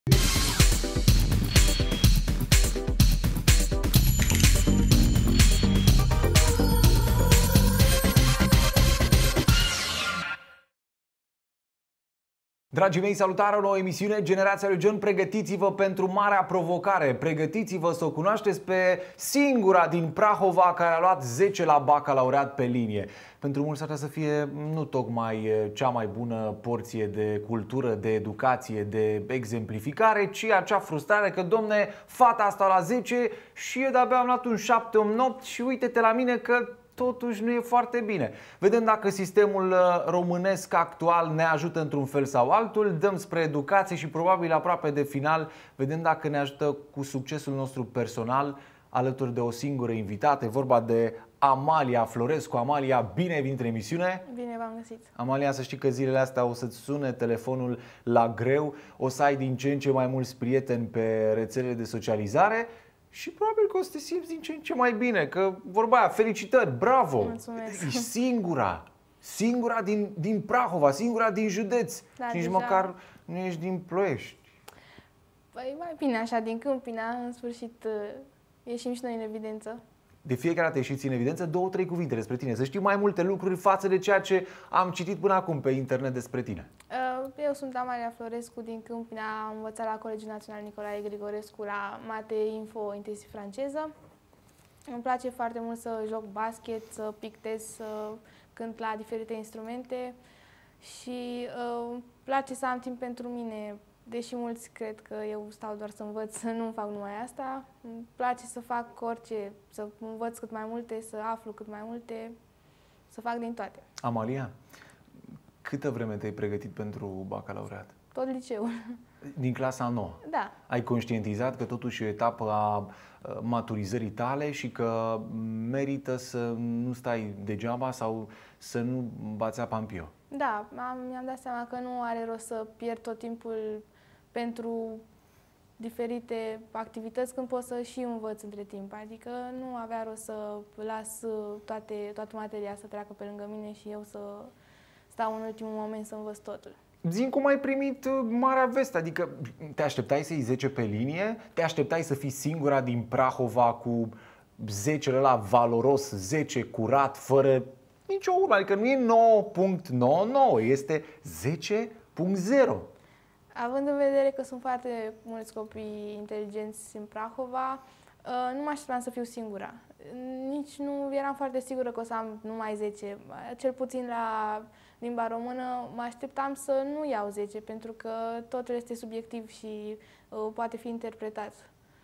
Dragii mei, salutare, o nouă emisiune Generația lui John. Pregătiți-vă pentru marea provocare. Pregătiți-vă să o cunoașteți pe singura din Prahova care a luat 10 la bacalaureat pe linie. Pentru mulți ar să fie nu tocmai cea mai bună porție de cultură, de educație, de exemplificare, ci acea frustrare că, domne, fata asta la 10 și eu de-abia am luat un 7, un 8 și uite-te la mine că totuși nu e foarte bine. Vedem dacă sistemul românesc actual ne ajută într-un fel sau altul, dăm spre educație și probabil aproape de final vedem dacă ne ajută cu succesul nostru personal alături de o singură invitată. E vorba de Amalia Florescu. Amalia, bine ai venit în emisiune! Bine v-am găsit! Amalia, să știi că zilele astea o să-ți sune telefonul la greu, o să ai din ce în ce mai mulți prieteni pe rețelele de socializare și probabil că o să te simți din ce în ce mai bine, că vorba aia, felicitări, bravo! Mulțumesc! Ești singura din Prahova, singura din județ, da, nici deja măcar nu ești din Ploiești. Păi mai bine așa, din Câmpina, în sfârșit ieșim și noi în evidență. De fiecare dată ieșiți în evidență, 2-3 cuvinte despre tine, să știu mai multe lucruri față de ceea ce am citit până acum pe internet despre tine. Eu sunt Amalia Florescu din Câmpina, am învățat la Colegiul Național Nicolae Grigorescu la Mate Info intensiv franceză. Îmi place foarte mult să joc basket, să pictez, să cânt la diferite instrumente și îmi place să am timp pentru mine. Deși mulți cred că eu stau doar să învăț, să nu fac numai asta, îmi place să fac orice, să învăț cât mai multe, să aflu cât mai multe, să fac din toate. Amalia, câtă vreme te-ai pregătit pentru bacalaureat? Tot liceul. Din clasa 9? Da. Ai conștientizat că totuși e o etapă a maturizării tale și că merită să nu stai degeaba sau să nu bați apa în pio? Da, mi-am dat seama că nu are rost să pierd tot timpul pentru diferite activități când pot să și învăț între timp. Adică nu avea rost să las toată materia să treacă pe lângă mine și eu să stau în ultimul moment să învăț totul. Zi-mi cum ai primit marea veste, adică te așteptai să iei 10 pe linie? Te așteptai să fii singura din Prahova cu 10 la valoros, 10 curat, fără nicio urmă, adică nu e 9.99, este 10.0. Având în vedere că sunt foarte mulți copii inteligenți în Prahova, nu mă așteptam să fiu singura. Nici nu eram foarte sigură că o să am numai 10. Cel puțin la limba română mă așteptam să nu iau 10, pentru că totul este subiectiv și poate fi interpretat.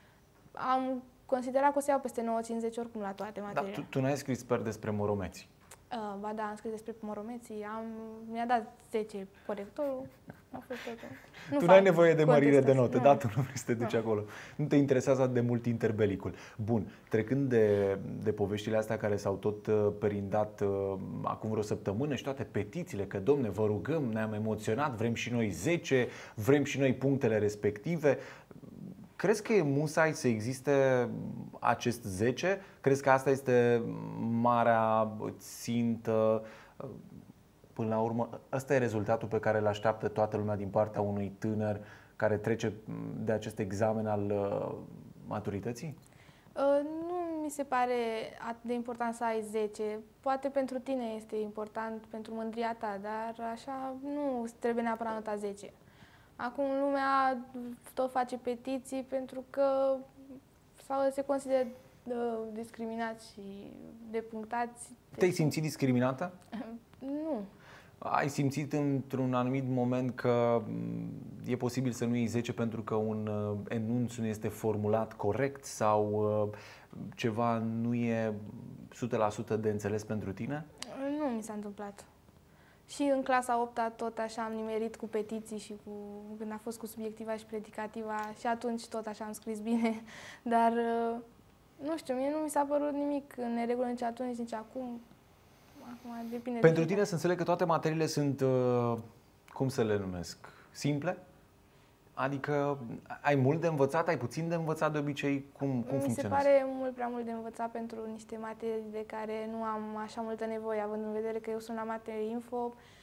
Am considerat că o să iau peste 9.50 oricum la toate materiile. Dar tu n-ai scris sper despre moromeți. Ba da, am scris despre moromeții, mi-a dat 10 corectorul, a fost totul. Tu n-ai nevoie de mărire de note, da, tu nu vrei să te duci acolo. Nu te interesează de mult interbelicul. Bun, trecând de poveștile astea care s-au tot perindat acum vreo săptămână și toate petițiile, că domne, vă rugăm, ne-am emoționat, vrem și noi 10, vrem și noi punctele respective. Crezi că e musai să existe acest 10? Crezi că asta este marea țintă? Până la urmă, ăsta e rezultatul pe care îl așteaptă toată lumea din partea unui tânăr care trece de acest examen al maturității? Nu mi se pare atât de important să ai 10. Poate pentru tine este important, pentru mândria ta, dar așa nu trebuie neapărat nota 10. Acum lumea tot face petiții pentru că sau se consideră discriminați și depunctați. Te-ai simțit discriminată? Nu. Ai simțit într-un anumit moment că e posibil să nu iei 10 pentru că un enunț nu este formulat corect sau ceva nu e 100% de înțeles pentru tine? Nu mi s-a întâmplat. Și în clasa 8-a tot așa am nimerit cu petiții și când a fost cu subiectiva și predicativa și atunci tot așa am scris bine, dar nu știu, mie nu mi s-a părut nimic în neregulă nici atunci, nici acum. Acum depinde. Pentru tine să înțeleg că toate materiile sunt, cum să le numesc, simple? Adică ai mult de învățat, ai puțin de învățat de obicei? Cum funcționează? Mi se pare prea mult de învățat pentru niște materii de care nu am așa multă nevoie, având în vedere că eu sunt la Mate Info,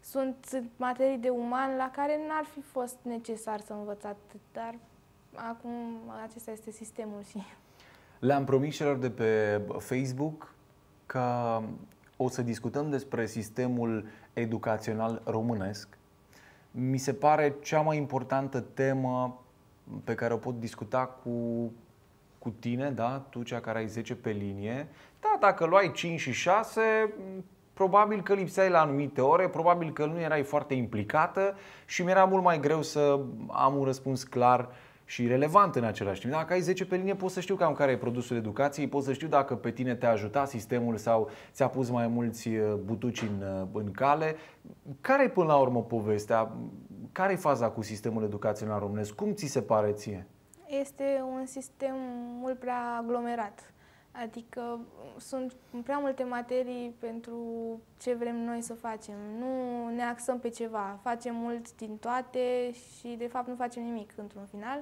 Sunt materii de uman la care n-ar fi fost necesar să învăț atât, dar acum acesta este sistemul și... Le-am promis celor de pe Facebook că o să discutăm despre sistemul educațional românesc. Mi se pare cea mai importantă temă pe care o pot discuta cu tine, da? Tu, cea care ai 10 pe linie. Da, dacă luai 5 și 6, probabil că lipseai la anumite ore, probabil că nu erai foarte implicată și mi-era mult mai greu să am un răspuns clar și relevant în același timp. Dacă ai 10 pe linie, pot să știu cam care e produsul educației, pot să știu dacă pe tine te-a ajutat sistemul sau ți-a pus mai mulți butuci în cale. Care e până la urmă povestea? Care e faza cu sistemul educațional românesc? Cum ți se pare ție? Este un sistem mult prea aglomerat. Adică sunt prea multe materii pentru ce vrem noi să facem. Nu ne axăm pe ceva. Facem mult din toate și de fapt nu facem nimic într-un final.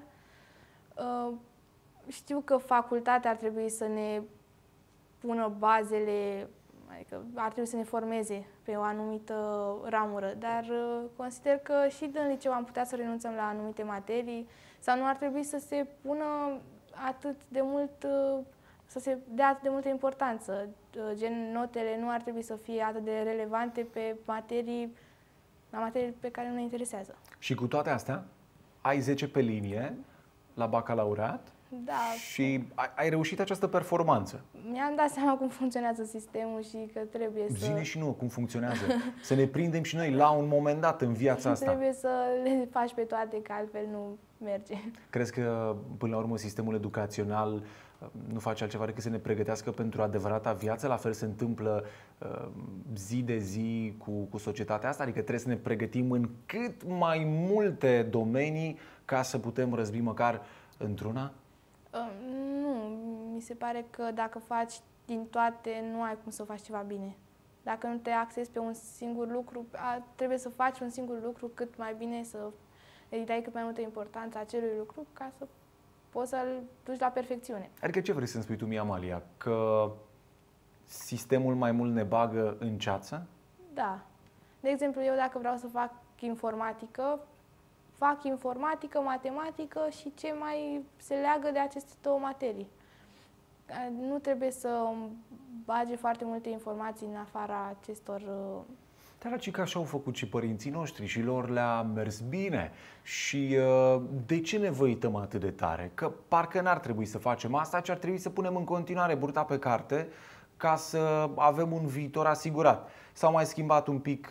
Știu că facultatea ar trebui să ne pună bazele, adică ar trebui să ne formeze pe o anumită ramură, dar consider că și din liceu am putea să renunțăm la anumite materii sau nu ar trebui să se pună atât de mult, să se dea atât de multă importanță. Gen, notele nu ar trebui să fie atât de relevante pe materii, la materii pe care nu ne interesează. Și cu toate astea, ai 10 pe linie la bacalaureat? Da. Și ai reușit această performanță. Mi-am dat seama cum funcționează sistemul și că trebuie să... Zine și nouă cum funcționează. Să ne prindem și noi la un moment dat în viața asta. Trebuie să le faci pe toate, că altfel nu merge. Crezi că, până la urmă, sistemul educațional nu face altceva decât să ne pregătească pentru adevărata viață? La fel se întâmplă zi de zi cu societatea asta? Adică trebuie să ne pregătim în cât mai multe domenii ca să putem răzbi măcar într-una? Nu, mi se pare că dacă faci din toate, nu ai cum să faci ceva bine. Dacă nu te axezi pe un singur lucru, trebuie să faci un singur lucru cât mai bine, să îi dai cât mai multă importanță acelui lucru ca să poți să-l duci la perfecțiune. Adică ce vrei să-mi spui tu mie, Amalia? Că sistemul mai mult ne bagă în ceață? Da. De exemplu, eu dacă vreau să fac informatică, fac informatică, matematică și ce mai se leagă de aceste două materii. Nu trebuie să bage foarte multe informații în afara acestor... Dar că așa au făcut și părinții noștri și lor le-a mers bine. Și de ce ne văităm atât de tare? Că parcă n-ar trebui să facem asta, ci ar trebui să punem în continuare burta pe carte ca să avem un viitor asigurat. S-au mai schimbat un pic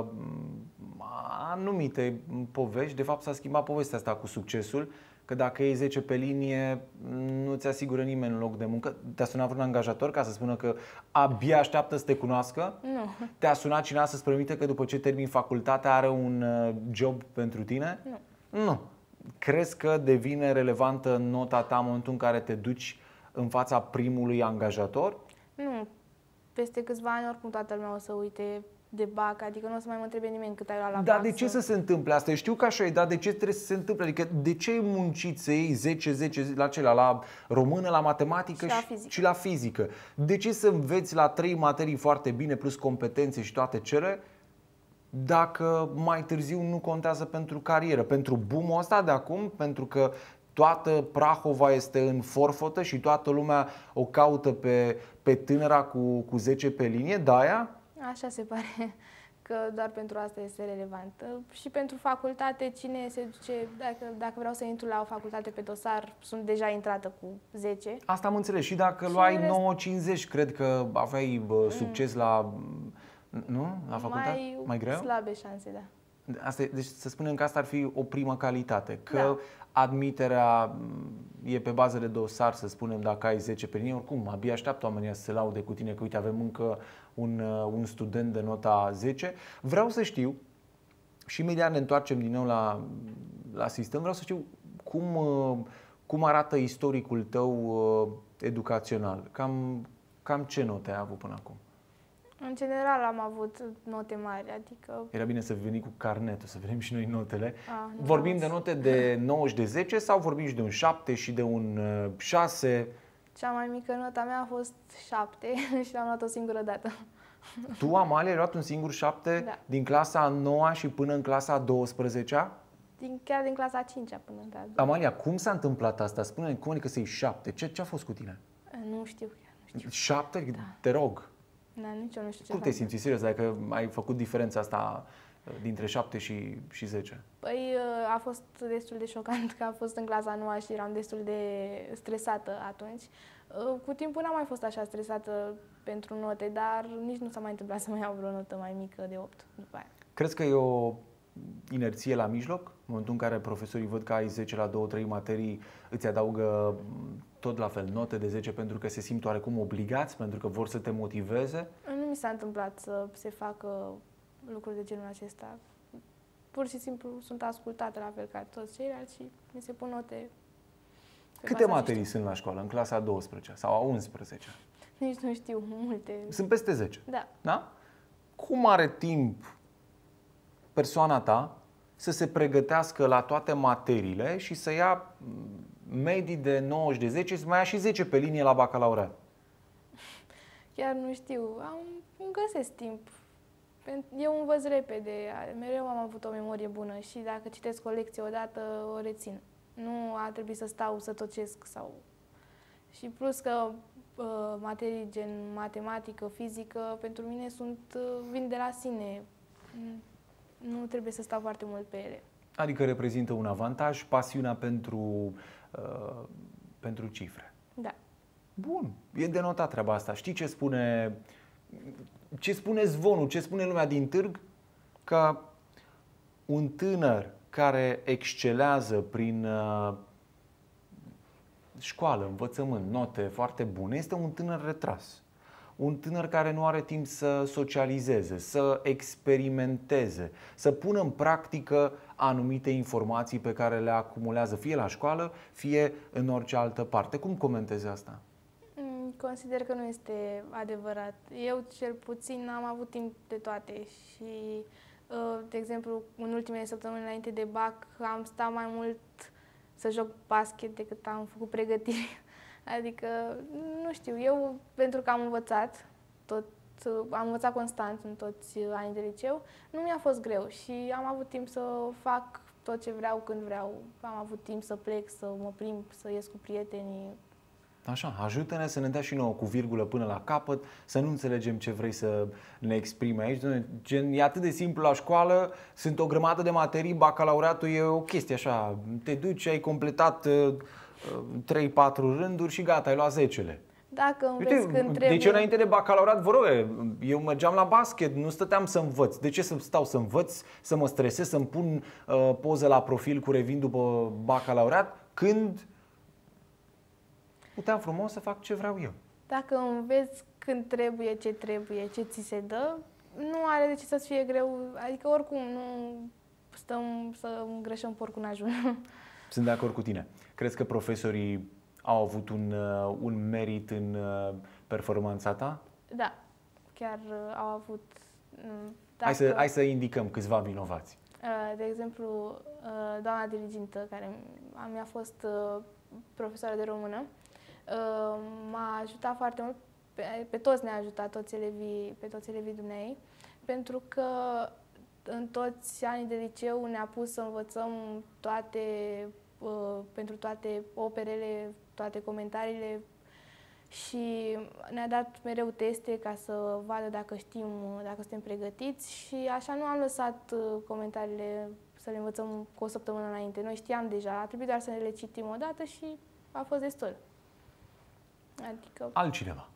anumite povești. De fapt s-a schimbat povestea asta cu succesul, că dacă iei 10 pe linie, nu ți asigură nimeni un loc de muncă. Te-a sunat vreun angajator ca să spună că abia așteaptă să te cunoască? Nu. Te-a sunat cineva să-ți promite că după ce termini facultatea are un job pentru tine? Nu. Nu. Crezi că devine relevantă nota ta în momentul în care te duci în fața primului angajator? Nu. Peste câțiva ani oricum toată lumea o să uite de BAC, adică nu o să mai mă întrebe nimeni cât ai luat la BAC. Dar de ce să se întâmple asta? Eu știu că așa e, dar de ce trebuie să se întâmple? Adică de ce ai muncit să iei 10 la celea, la română, la matematică și la fizică? De ce să înveți la 3 materii foarte bine, plus competențe și toate cele, dacă mai târziu nu contează pentru carieră? Pentru boom-ul ăsta de acum? Pentru că toată Prahova este în forfotă și toată lumea o caută pe tânăra cu 10 pe linie, de-aia? Așa se pare că doar pentru asta este relevant. Și pentru facultate, cine se duce, dacă vreau să intru la o facultate pe dosar, sunt deja intrată cu 10. Asta am înțeles. Și dacă luai 9,50, cred că aveai succes la... Nu? La facultate? Mai greu? Slabe șanse, da. Asta e, deci să spunem că asta ar fi o primă calitate. Că da. Admiterea e pe bază de dosar, să spunem, dacă ai 10 pe linie. Oricum, abia așteaptă oamenii să se laude cu tine că, uite, avem încă un student de nota 10. Vreau să știu, și imediat ne întoarcem din nou la sistem, vreau să știu cum arată istoricul tău educațional. Cam ce note ai avut până acum? În general am avut note mari, adică... Era bine să veni cu carnetul, să vedem și noi notele. Vorbim de note de 9 și de 10 sau vorbim și de un 7 și de un 6? Cea mai mică nota mea a fost 7 și l-am luat o singură dată. Tu, Amalia, ai luat un singur 7 Da. din clasa 9 și până în clasa 12-a? Chiar din clasa 5-a până în clasa Amalia, cum s-a întâmplat asta? Spune-ne cum adică să iei 7. Ce a fost cu tine? Nu știu chiar, nu știu. 7? Da. Te rog. Da, nici eu nu știu ce Cum te fac. simți serios dacă ai făcut diferența asta dintre 7 și 10? Păi a fost destul de șocant că a fost în clasa 9 și eram destul de stresată atunci. Cu timpul n-am mai fost așa stresată pentru note, dar nici nu s-a mai întâmplat să mai iau vreo notă mai mică de 8 după aia. Crezi că e o inerție la mijloc? În momentul în care profesorii văd că ai 10 la 2-3 materii, îți adaugă tot la fel note de 10 pentru că se simt oarecum obligați, pentru că vor să te motiveze? Nu mi s-a întâmplat să se facă lucruri de genul acesta. Pur și simplu sunt ascultată la fel ca toți ceilalți și mi se pun note. pe Câte baza materii sunt la școală? În clasa a 12 sau a 11? Nici nu știu, multe. Sunt peste 10. Da. Da? Cum are timp persoana ta să se pregătească la toate materiile și să ia medii de 90 de 10 și să mai ia și 10 pe linie la bacalaureat? Chiar nu știu, îmi găsesc timp. Eu învăț repede, mereu am avut o memorie bună și dacă citesc o lecție odată, o rețin. Nu ar trebui să stau să tocesc sau... Și plus că materii gen matematică, fizică, pentru mine vin de la sine. Nu trebuie să stau foarte mult pe ele. Adică reprezintă un avantaj, pasiunea pentru cifre. Da. Bun, e de notat treaba asta. Știi ce spune zvonul, ce spune lumea din târg? Că un tânăr care excelează prin școală, învățământ, note foarte bune, este un tânăr retras. Un tânăr care nu are timp să socializeze, să experimenteze, să pună în practică anumite informații pe care le acumulează fie la școală, fie în orice altă parte. Cum comentezi asta? Consider că nu este adevărat. Eu, cel puțin, am avut timp de toate și, de exemplu, în ultimele săptămâni înainte de BAC am stat mai mult să joc basket decât am făcut pregătiri. Adică, nu știu, eu, pentru că am învățat constant în toți anii de liceu, nu mi-a fost greu și am avut timp să fac tot ce vreau când vreau. Am avut timp să plec, să mă plimb, să ies cu prietenii. Așa, ajută-ne să ne dea și nouă cu virgulă până la capăt, să nu înțelegem ce vrei să ne exprimi aici. Gen, e atât de simplu la școală, sunt o grămadă de materii, bacalaureatul e o chestie așa, te duci, ai completat 3-4 rânduri și gata, ai luat 10-le. Dacă înveți când trebuie... Deci înainte de bacalaureat, vă rog, eu mergeam la basket, nu stăteam să învăț. De ce să stau să învăț, să mă stresez, să-mi pun poză la profil cu revin după bacalaureat, când puteam frumos să fac ce vreau eu? Dacă înveți când trebuie, ce ți se dă, nu are de ce să-ți fie greu. Adică oricum nu stăm să îngrășăm porcul în ajun. Sunt de acord cu tine. Crezi că profesorii au avut un merit în performanța ta? Da, chiar au avut... Hai să indicăm câțiva vinovați. De exemplu, doamna dirigintă, care mi-a fost profesoară de română, m-a ajutat foarte mult, pe toți ne-a ajutat, pe toți elevii dumneei, pentru că în toți anii de liceu ne-a pus să învățăm pentru toate operele, toate comentariile și ne-a dat mereu teste ca să vadă dacă știm, dacă suntem pregătiți și așa nu am lăsat comentariile să le învățăm cu o săptămână înainte. Noi știam deja, a trebuit doar să ne le citim o dată și a fost destul. Adică... Altcineva?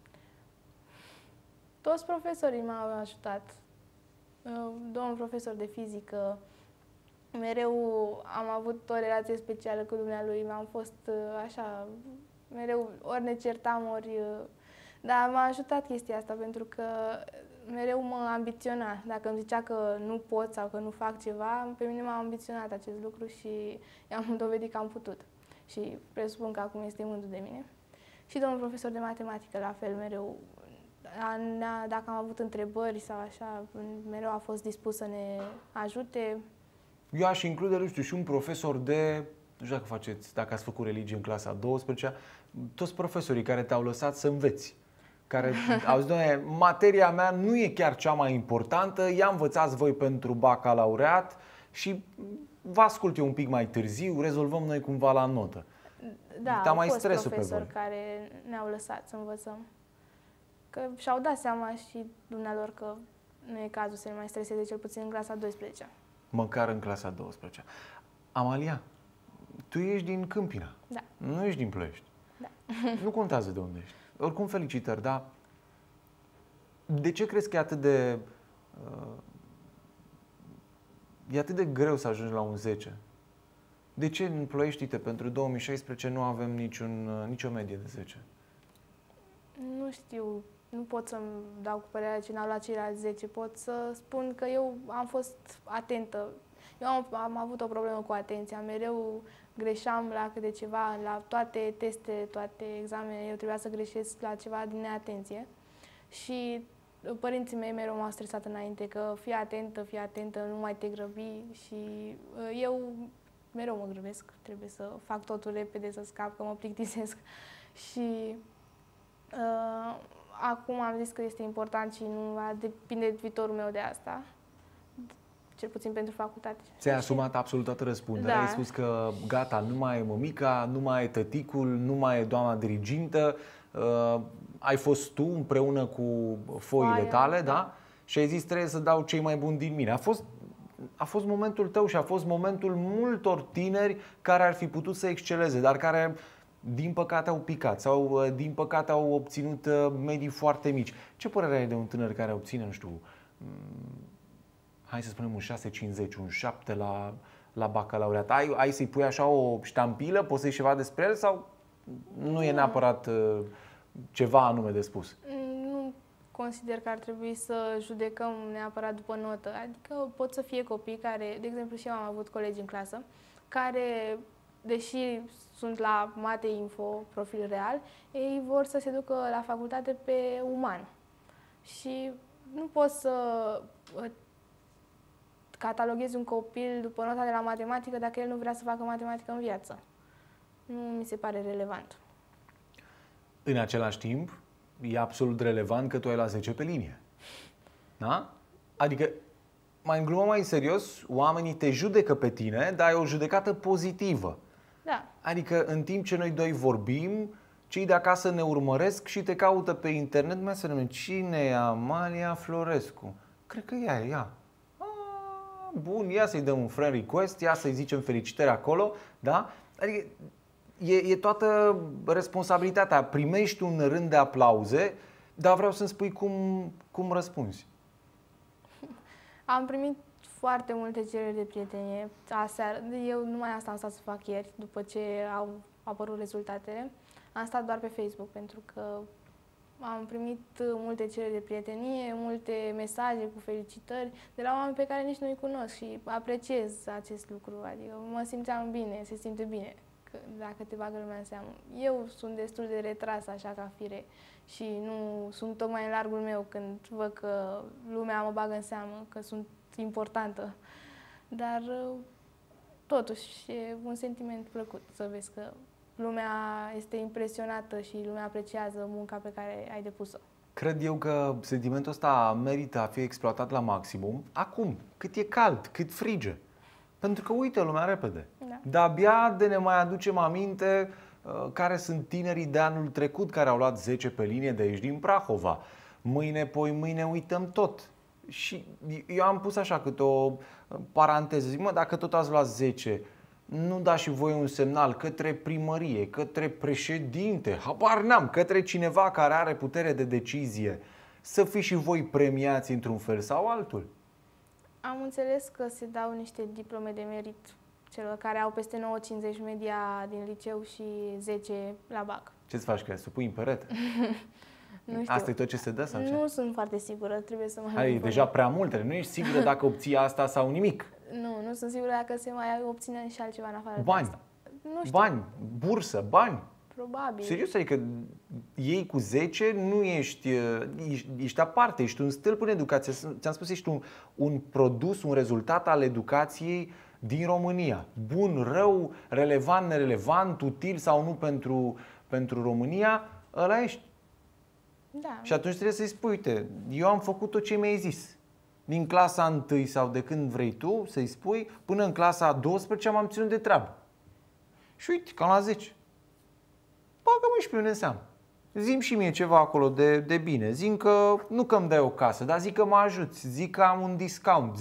Toți profesorii m-au ajutat. Domnul profesor de fizică, mereu am avut o relație specială cu dumnealui, am fost așa, mereu ori ne certam, ori... Dar m-a ajutat chestia asta pentru că mereu mă ambiționa. Dacă îmi zicea că nu pot sau că nu fac ceva, pe mine m-a ambiționat acest lucru și i-am dovedit că am putut. Și presupun că acum este mândru de mine. Și domnul profesor de matematică, la fel, mereu, dacă am avut întrebări sau așa, mereu a fost dispus să ne ajute. Eu aș include, nu știu, și un profesor de, nu știu dacă ați făcut religie în clasa 12-a, toți profesorii care te-au lăsat să înveți. care auzi, doamne, materia mea nu e chiar cea mai importantă, ea învățați voi pentru bacalaureat și vă ascult eu un pic mai târziu, rezolvăm noi cumva la notă. Da, Dar au mai fost stresul pe profesori voi. care ne-au lăsat să învățăm. Că și-au dat seama și dumnealor că nu e cazul să ne mai streseze, cel puțin în clasa 12. Măcar în clasa 12. Amalia, tu ești din Câmpina, Da. nu ești din Ploiești. Da. Nu contează de unde ești. Oricum, felicitări, dar de ce crezi că e atât de greu să ajungi la un 10? De ce în Ploiești, uite, pentru 2016 nu avem nicio medie de 10? Nu știu, nu pot să-mi dau cu părerea ce n-au luat ceilalți 10. Pot să spun că eu am fost atentă. Eu am avut o problemă cu atenția. Mereu greșeam la câte ceva, la toate teste, toate examenele. Eu trebuia să greșesc la ceva din neatenție. Și părinții mei mereu m-au stresat înainte că fii atentă, nu mai te grăbi. Și eu mereu mă grăbesc. Trebuie să fac totul repede, să scap, că mă plictisesc. Și acum am zis că este important și nu va depinde de viitorul meu de asta, cel puțin pentru facultate. Ți-ai asumat absolut toată răspunderea, Da. ai spus că gata, nu mai e mămica, nu mai e tăticul, nu mai e doamna dirigintă, ai fost tu împreună cu foile Foaia, tale, da. da? Și ai zis trebuie să dau cei mai buni din mine. A fost momentul tău și a fost momentul multor tineri care ar fi putut să exceleze, dar care din păcate au picat sau din păcate au obținut medii foarte mici. Ce părere ai de un tânăr care obține, nu știu, hai să spunem un 6,50, un 7 la bacalaureat? Ai să-i pui așa o ștampilă, poți să-i ceva despre el sau nu e neapărat ceva anume de spus? Nu consider că ar trebui să judecăm neapărat după notă. Adică pot să fie copii care, de exemplu și eu am avut colegi în clasă, care, deși sunt la Mate Info, profil real, ei vor să se ducă la facultate pe uman. Și nu poți să cataloghezi un copil după nota de la matematică dacă el nu vrea să facă matematică în viață. Nu mi se pare relevant. În același timp, e absolut relevant că tu ai la 10 pe linie. Da? Adică, mai în glumă, mai în serios, oamenii te judecă pe tine, dar e o judecată pozitivă. Da. Adică, în timp ce noi doi vorbim, cei de acasă ne urmăresc și te caută pe internet, mai să ne cine e Amalia Florescu? Cred că ea e ea. Bun, ia să-i dăm un friend request, ia să-i zicem felicitări acolo, da? Adică e toată responsabilitatea. Primești un rând de aplauze, dar vreau să-mi spui cum răspunzi. Am primit foarte multe cereri de prietenie aseară. Eu numai asta am stat să fac ieri, după ce au apărut rezultatele. Am stat doar pe Facebook, pentru că am primit multe cereri de prietenie, multe mesaje cu felicitări de la oameni pe care nici nu-i cunosc și apreciez acest lucru. Adică mă simțeam bine, se simte bine că dacă te bagă lumea în seamă. Eu sunt destul de retras așa ca fire și nu sunt tocmai în largul meu când văd că lumea mă bagă în seamă, că sunt importantă. Dar totuși e un sentiment plăcut să vezi că lumea este impresionată și lumea apreciază munca pe care ai depus-o. Cred eu că sentimentul ăsta merită a fi exploatat la maximum acum, cât e cald, cât frige. Pentru că uită lumea repede. Da. De-abia de ne mai aducem aminte care sunt tinerii de anul trecut care au luat 10 pe linie de aici din Prahova. Mâine, poi mâine uităm tot. Și eu am pus așa câte o paranteză. Zic, dacă tot ați luat 10, nu dați și voi un semnal către primărie, către președinte, habar n-am, către cineva care are putere de decizie, să fiți și voi premiați într-un fel sau altul? Am înțeles că se dau niște diplome de merit celor care au peste 9,50 media din liceu și 10 la BAC. Ce-ți faci, că să pui în perete? Nu știu. Asta e tot ce se dă sau ce? Nu sunt foarte sigură, trebuie să mai Ai informez. deja prea multe, nu ești sigură dacă obții asta sau nimic. Nu sunt sigură dacă se mai obține și altceva în afară de Bani, asta. Nu știu, bani, bursă, bani. probabil. Serios, adică ei cu 10 nu ești aparte, ești un stâlp în educație. Ți-am spus, ești un produs, un rezultat al educației din România. Bun, rău, relevant, nerelevant, util sau nu pentru România, ăla ești. Da. Și atunci trebuie să-i spui, uite, eu am făcut tot ce mi-ai zis. Din clasa 1 sau de când vrei tu, să-i spui, până în clasa a 12 m-am ținut de treabă. Și uite, cam la 10. Bagă-mă și pe mine în seamă. Zi-mi și mie ceva acolo de bine. Zic că nu că îmi dai o casă, dar zic că mă ajuți. Zic că am un discount.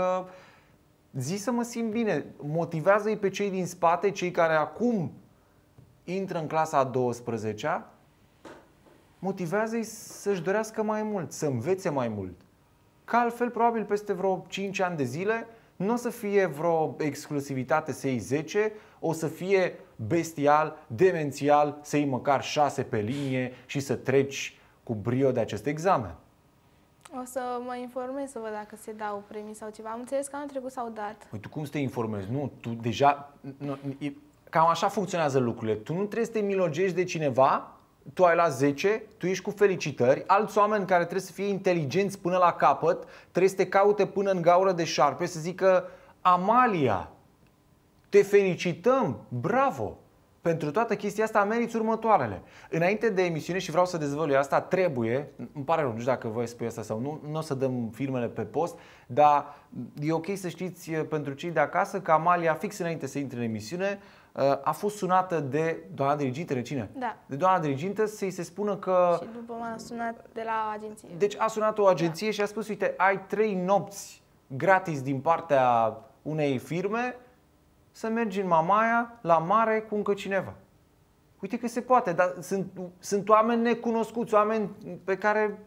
Zi să mă simt bine. Motivează-i pe cei din spate, cei care acum intră în clasa a 12-a, motivează-i să-și dorească mai mult, să învețe mai mult. Că altfel, probabil, peste vreo 5 ani de zile, nu o să fie vreo exclusivitate să iei 10, o să fie bestial, demențial, să iei măcar 6 pe linie și să treci cu brio de acest examen. O să mă informez să văd dacă se dau premii sau ceva. Am înțeles că anul trecut s-au dat. Păi tu cum să te informezi? Nu, tu deja... Cam așa funcționează lucrurile. Tu nu trebuie să te milogești de cineva, tu ai la 10, tu ești cu felicitări, alți oameni care trebuie să fie inteligenți până la capăt, trebuie să te caute până în gaură de șarpe, să zică: Amalia, te felicităm, bravo! Pentru toată chestia asta meriți următoarele. Înainte de emisiune, și vreau să dezvălui asta, trebuie, îmi pare rău, nu știu dacă voi spui asta sau nu, nu o să dăm filmele pe post, dar e ok să știți pentru cei de acasă că Amalia, fix înainte să intre în emisiune, a fost sunată de doamna dirigintă, cine? Da. De doamna dirigintă să-i se spună că... Și după m-a sunat de la agenție. Deci a sunat o agenție și a spus: uite, ai 3 nopți gratis din partea unei firme să mergi în Mamaia, la mare, cu încă cineva. Uite că se poate, dar sunt oameni necunoscuți, oameni pe care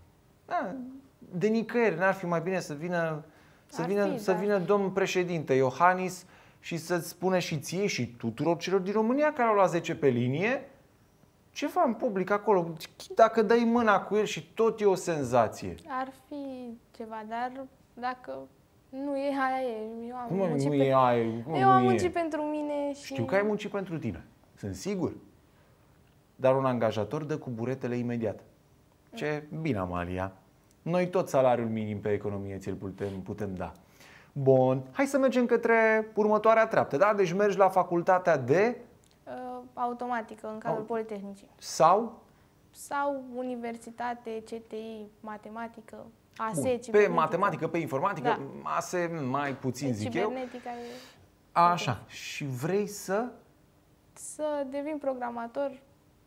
de nicăieri n-ar fi mai bine să vină domnul președinte Iohannis și să-ți spune și ție și tuturor celor din România care au luat 10 pe linie ceva în public acolo. Dacă dai mâna cu el și tot e o senzație. Ar fi ceva, dar dacă nu e, aia e. Eu am muncit pentru mine și... Știu că ai muncit pentru tine, sunt sigur. Dar un angajator dă cu buretele imediat. Ce bine, Amalia. Noi tot salariul minim pe economie ți-l putem da. Bun, hai să mergem către următoarea treaptă, da? Deci mergi la facultatea de... automatică, în cadrul Politehnicii. Sau universitate, CTI, matematică, ASE, Bun. Pe matematică, pe informatică, da. ASE mai puțin, zic eu. Cibernetica e... Așa. Și vrei să... Să devin programator.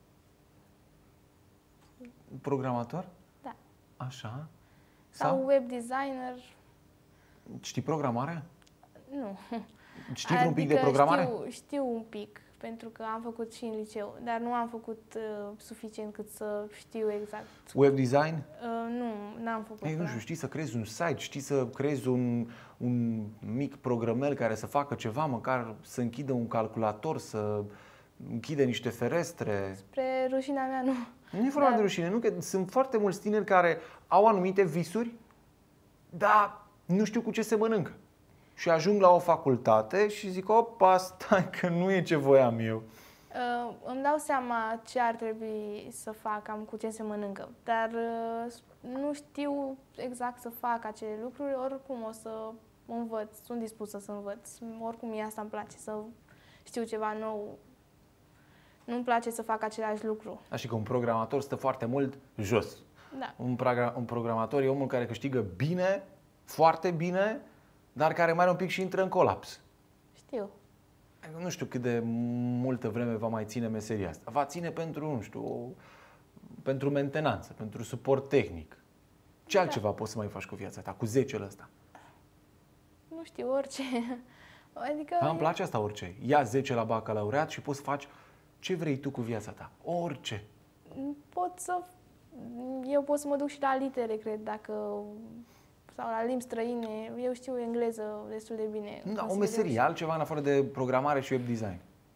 Programator? Da. Așa. Sau web designer. Știi programarea? Nu. Știi un pic de programare? Știu un pic, pentru că am făcut și în liceu, dar nu am făcut suficient cât să știu exact. Web design? Nu, n-am făcut. Ei, nu știu, știi să creezi un site, știi să creezi un mic programel care să facă ceva, măcar să închidă un calculator, să închide niște ferestre. Spre rușinea mea, nu. Nu e vorba de rușine, nu, că sunt foarte mulți tineri care au anumite visuri, dar nu știu cu ce se mănâncă. Și ajung la o facultate și zic: opa, stai că nu e ce voiam eu. Îmi dau seama ce ar trebui să fac, am cu ce se mănâncă, dar nu știu exact să fac acele lucruri, oricum o să învăț, sunt dispusă să învăț, oricum mie asta îmi place, să știu ceva nou. Nu-mi place să fac același lucru. Așa că un programator stă foarte mult jos. Da. Un programator e omul care câștigă bine, foarte bine, dar care mai are un pic și intră în colaps. Știu. Nu știu cât de multă vreme va mai ține meseria asta. Va ține pentru, nu știu, pentru mentenanță, pentru suport tehnic. Ce altceva poți să mai faci cu viața ta, cu 10-ul ăsta? Nu știu, orice. Adică... Îmi place asta, orice. Ia 10 la bacalaureat și poți să faci ce vrei tu cu viața ta. Orice. Eu pot să mă duc și la litere, cred, sau la limbi străine. Eu știu engleză destul de bine. Da, o meserie, altceva în afară de programare și web design.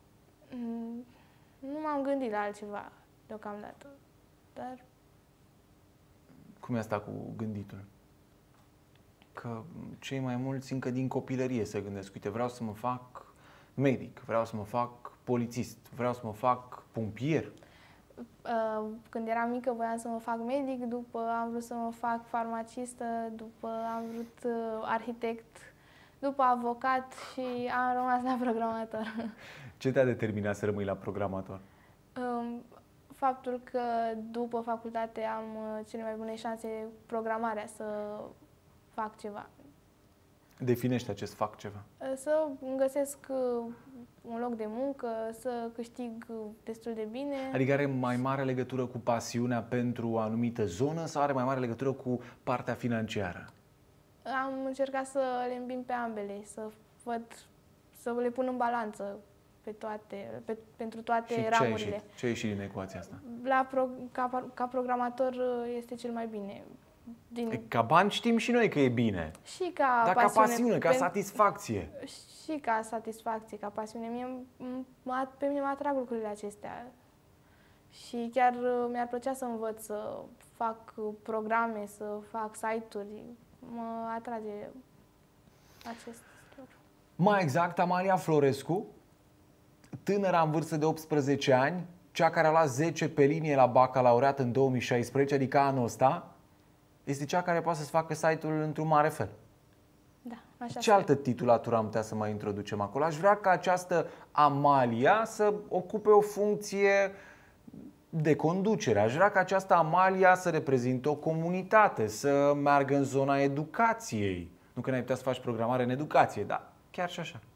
Nu m-am gândit la altceva deocamdată, dar... Cum e asta cu gânditul? Că cei mai mulți încă din copilărie se gândesc: uite, vreau să mă fac medic, vreau să mă fac polițist, vreau să mă fac pompier. Când eram mică voiam să mă fac medic, după am vrut să mă fac farmacistă, după am vrut arhitect, după avocat și am rămas la programator. Ce te-a determinat să rămâi la programator? Faptul că după facultate am cele mai bune șanse programarea să fac ceva. Definește acest fac ceva. Să îmi găsesc un loc de muncă, să câștig destul de bine. Adică are mai mare legătură cu pasiunea pentru o anumită zonă sau are mai mare legătură cu partea financiară? Am încercat să le îmbin pe ambele, să le pun în balanță pentru toate ramurile. Ce a ieșit din ecuația asta? Ca programator este cel mai bine. Ca bani știm și noi că e bine. Și ca dar pasiune, ca pasiune, ca satisfacție. Și ca satisfacție, ca pasiune. Pe mine mă atrag lucrurile acestea. Și chiar mi-ar plăcea să învăț să fac programe, să fac site-uri. Mă atrage acest lucru. Mai exact, Amalia Florescu, tânăra în vârstă de 18 ani, cea care a luat 10 pe linie la bacalaureat în 2016, adică anul ăsta, este cea care poate să-ți facă site-ul într-un mare fel. Da, așa. Ce altă titulatură am putea să mai introducem acolo? Aș vrea ca această Amalia să ocupe o funcție de conducere. Aș vrea ca această Amalia să reprezinte o comunitate, să meargă în zona educației. Nu că n-ai putea să faci programare în educație, dar chiar și așa.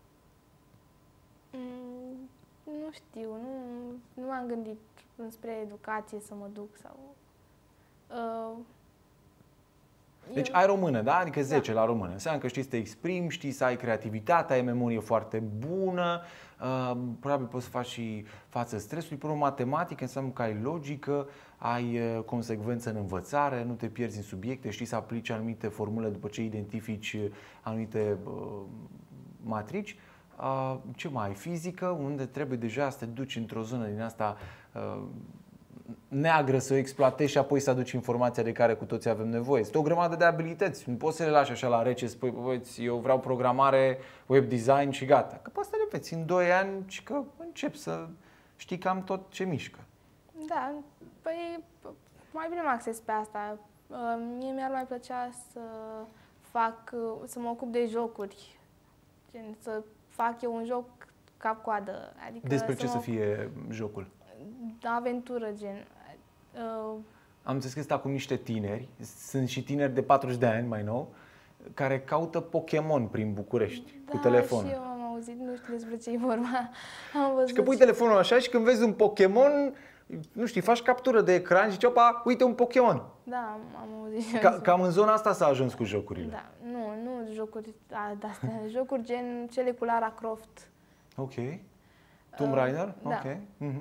Nu știu, nu m-am gândit înspre educație să mă duc sau... Deci ai română, da? Adică 10 la română. Înseamnă că știi să te exprimi, știi să ai creativitate, ai memorie foarte bună, probabil poți să faci și față stresului. Până matematică înseamnă că ai logică, ai consecvență în învățare, nu te pierzi în subiecte, știi să aplici anumite formule după ce identifici anumite matrici. Ce mai ai? Fizică, unde trebuie deja să te duci într-o zonă din asta neagră, să o exploatezi și apoi să aduci informația de care cu toții avem nevoie. Este o grămadă de abilități. Nu poți să le lași așa la rece, spui, băieți, eu vreau programare, web design și gata. Că poți să le înveți în 2 ani și că începi să știi cam tot ce mișcă. Da, păi mai bine mă acces pe asta. Mie mi-ar mai plăcea să mă ocup de jocuri. Gen, să fac eu un joc cap-coadă. Adică despre ce să fie jocul? Aventură, gen. Am înțeles că stau cu niște tineri, sunt și tineri de 40 de ani mai nou, care caută Pokémon prin București, cu telefonul. Da, și eu am auzit, nu știu despre ce e vorba. Am văzut și că pui telefonul așa și când vezi un Pokémon, nu știu, faci captură de ecran și zici, opa, uite un Pokémon. Da, am auzit. Cam în zona asta s-a ajuns cu jocurile. Da, nu jocuri de-astea, jocuri gen cele cu Lara Croft. Ok. Tomb Raider? Da. Ok.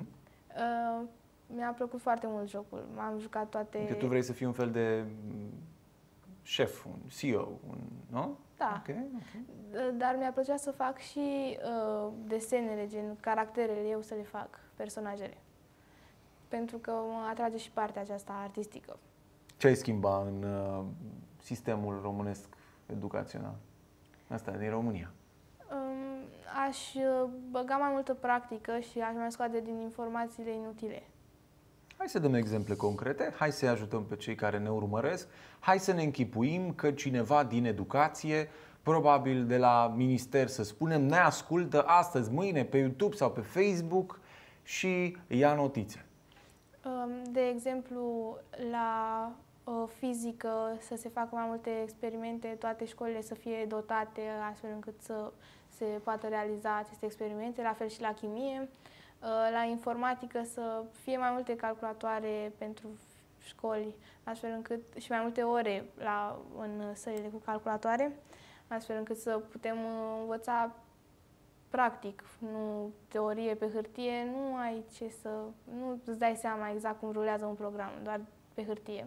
Mi-a plăcut foarte mult jocul. M-am jucat toate... Că tu vrei să fii un fel de șef, un CEO, nu? Da. Okay. Dar mi-a plăcut să fac și desenele, gen caracterele, eu să le fac, personajele. Pentru că mă atrage și partea aceasta artistică. Ce ai schimba în sistemul românesc educațional? Asta din România. Aș băga mai multă practică și aș mai scoate din informațiile inutile. Hai să dăm exemple concrete, hai să-i ajutăm pe cei care ne urmăresc, hai să ne închipuim că cineva din educație, probabil de la minister să spunem, ne ascultă astăzi, mâine pe YouTube sau pe Facebook și ia notițe. De exemplu, la fizică să se facă mai multe experimente, toate școlile să fie dotate astfel încât să se poată realiza aceste experimente, la fel și la chimie. La informatică să fie mai multe calculatoare pentru școli, astfel încât și mai multe ore în sălile cu calculatoare, astfel încât să putem învăța practic, nu teorie pe hârtie, nu îți dai seama exact cum rulează un program, doar pe hârtie.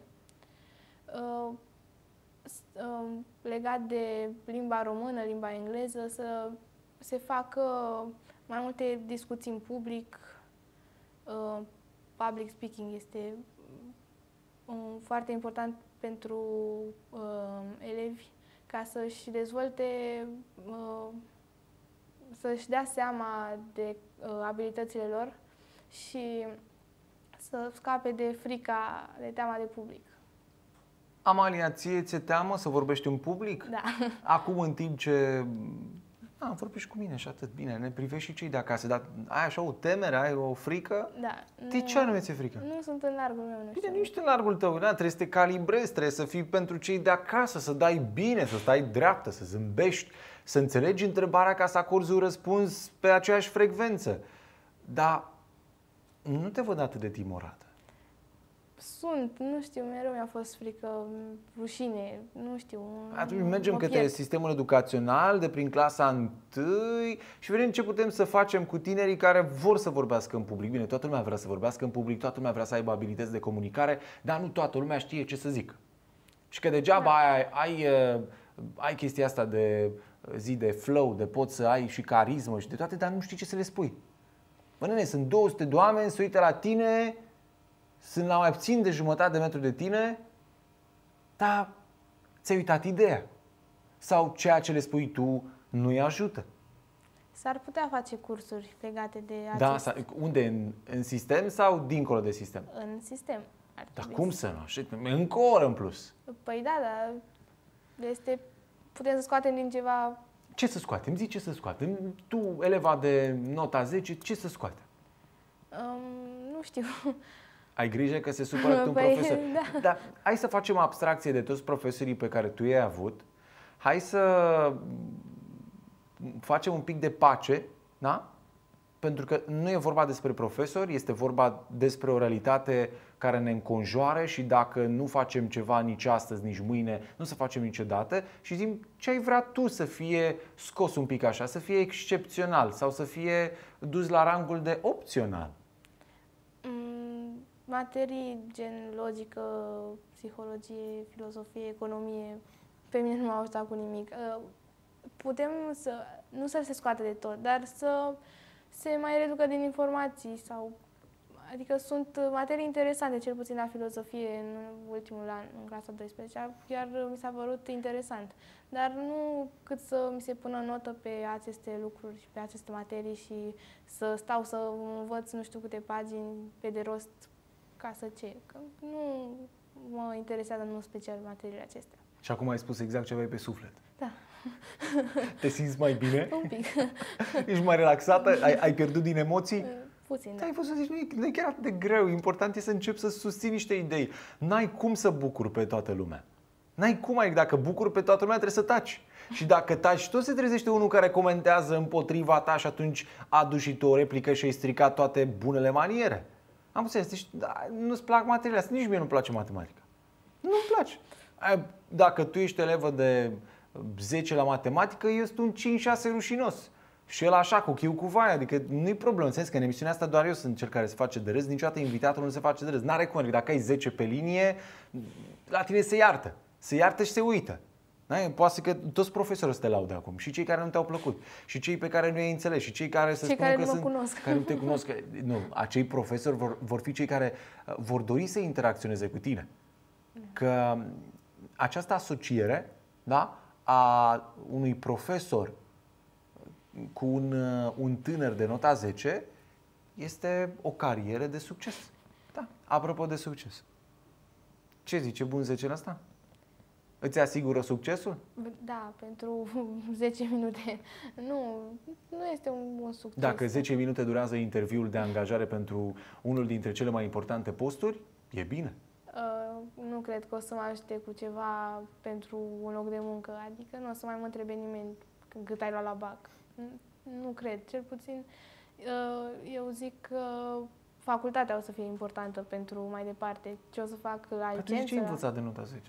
Legat de limba română, limba engleză, să se facă mai multe discuții în public. Public speaking este foarte important pentru elevi ca să-și dezvolte, să-și dea seama de abilitățile lor și să scape de frica, de teama de public. Amalia, ție ți-e teamă să vorbești în public? Da. Acum, în timp ce Am vorbit și cu mine și atât. Bine, ne privești și cei de acasă, dar ai așa o temere, ai o frică? Da. De ce anume ți-e frică? Nu sunt în largul meu, nu știu. Bine, nu ești în largul tău, da? Trebuie să te calibrezi, trebuie să fii pentru cei de acasă, să dai bine, să stai dreaptă, să zâmbești, să înțelegi întrebarea ca să acorzi un răspuns pe aceeași frecvență. Dar nu te văd atât de timorată. Nu știu, mereu mi-a fost frică, rușine, nu știu. Atunci mergem către sistemul educațional de prin clasa 1 și vedem ce putem să facem cu tinerii care vor să vorbească în public. Bine, toată lumea vrea să vorbească în public, toată lumea vrea să aibă abilități de comunicare, dar nu toată lumea știe ce să zică. Și că degeaba ai chestia asta de zi de flow, de poți să ai și carismă și de toate, dar nu știi ce să le spui. Bă, nene, sunt 200 de oameni, se uită la tine, sunt la mai puțin de jumătate de metru de tine, dar ți-ai uitat ideea. Sau ceea ce le spui tu nu-i ajută. S-ar putea face cursuri legate de Da, unde? În sistem sau dincolo de sistem? În sistem. Dar cum să nu? Încă o oră în plus. Păi da, dar putem să scoatem din ceva... Ce să scoatem? Zi ce să scoatem. Tu, eleva de nota 10, ce să scoatem? Nu știu. Ai grijă că se supără un profesor. Da. Dar hai să facem abstracție de toți profesorii pe care tu i-ai avut. Hai să facem un pic de pace, da? Pentru că nu e vorba despre profesori, este vorba despre o realitate care ne înconjoară și dacă nu facem ceva nici astăzi, nici mâine, nu să facem niciodată și zim ce ai vrea tu să fie scos un pic așa, să fie excepțional sau să fie dus la rangul de opțional. Materii gen logică, psihologie, filozofie, economie, pe mine nu m-au ajutat cu nimic. Putem nu să se scoată de tot, dar să se mai reducă din informații adică sunt materii interesante, cel puțin la filozofie în ultimul an, în clasa 12, chiar mi s-a părut interesant. Dar nu cât să mi se pună notă pe aceste lucruri și pe aceste materii și să stau să învăț nu știu câte pagini pe de rost ca să ce. Că nu mă interesează în special materiile acestea. Și acum ai spus exact ce aveai pe suflet. Da. Te simți mai bine? Un pic. Ești mai relaxată? Ai pierdut din emoții? Puțin, da. Ai fost să zici, nu e chiar atât de greu. Important e să începi să susții niște idei. N-ai cum să bucuri pe toată lumea. N-ai cum, adică dacă bucuri pe toată lumea, trebuie să taci. Și dacă taci, tot se trezește unul care comentează împotriva ta și atunci aduci și tu o replică și ai stricat toate bunele maniere. Am înțeles, deci, da, nu-ți plac materiile astea, nici mie nu-mi place matematica. Nu-mi place. Dacă tu ești elevă de 10 la matematică, eu sunt un 5-6 rușinos. Și el așa, cu chiu cu vai, adică nu-i problemă. Înțeles că în emisiunea asta doar eu sunt cel care se face de râs, niciodată invitatul nu se face de râs. N-are cum, adică dacă ai 10 pe linie, la tine se iartă. Se iartă și se uită. Da? Poate că toți profesorii să te laude acum. Și cei care nu te-au plăcut. Și cei pe care nu i-ai înțeles. Și cei care să spună că sunt... Care nu te cunosc. Nu, acei profesori vor fi cei care vor dori să interacționeze cu tine. Că această asociere, da, a unui profesor cu un tânăr de nota 10 este o carieră de succes. Da, apropo de succes. Ce zice, bun 10 la asta? Îți asigură succesul? Da, pentru 10 minute. Nu este un bun succes. Dacă 10 minute durează interviul de angajare pentru unul dintre cele mai importante posturi, e bine. Nu cred că o să mă ajute cu ceva pentru un loc de muncă. Adică nu o să mai mă întrebe nimeni cât ai luat la BAC. Nu cred. Cel puțin eu zic că facultatea o să fie importantă pentru mai departe. Ce o să fac la licență. Ce ai învățat de nota 10?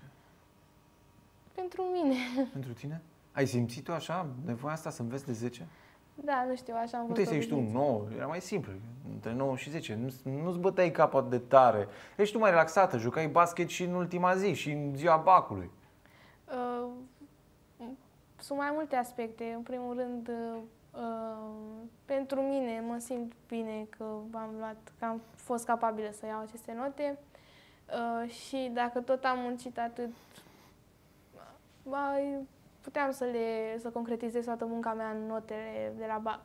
Pentru mine. Pentru tine? Ai simțit-o așa, nevoia asta să înveți de 10? Da, nu știu, așa am fost. Nu te ești tu 9, era mai simplu, între 9 și 10. Nu-ți băteai capul de tare. Ești tu mai relaxată, jucai basket și în ultima zi, și în ziua bacului. Sunt mai multe aspecte. În primul rând, pentru mine mă simt bine că am fost capabilă să iau aceste note și dacă tot am muncit atât, puteam să concretizez toată munca mea în notele de la BAC.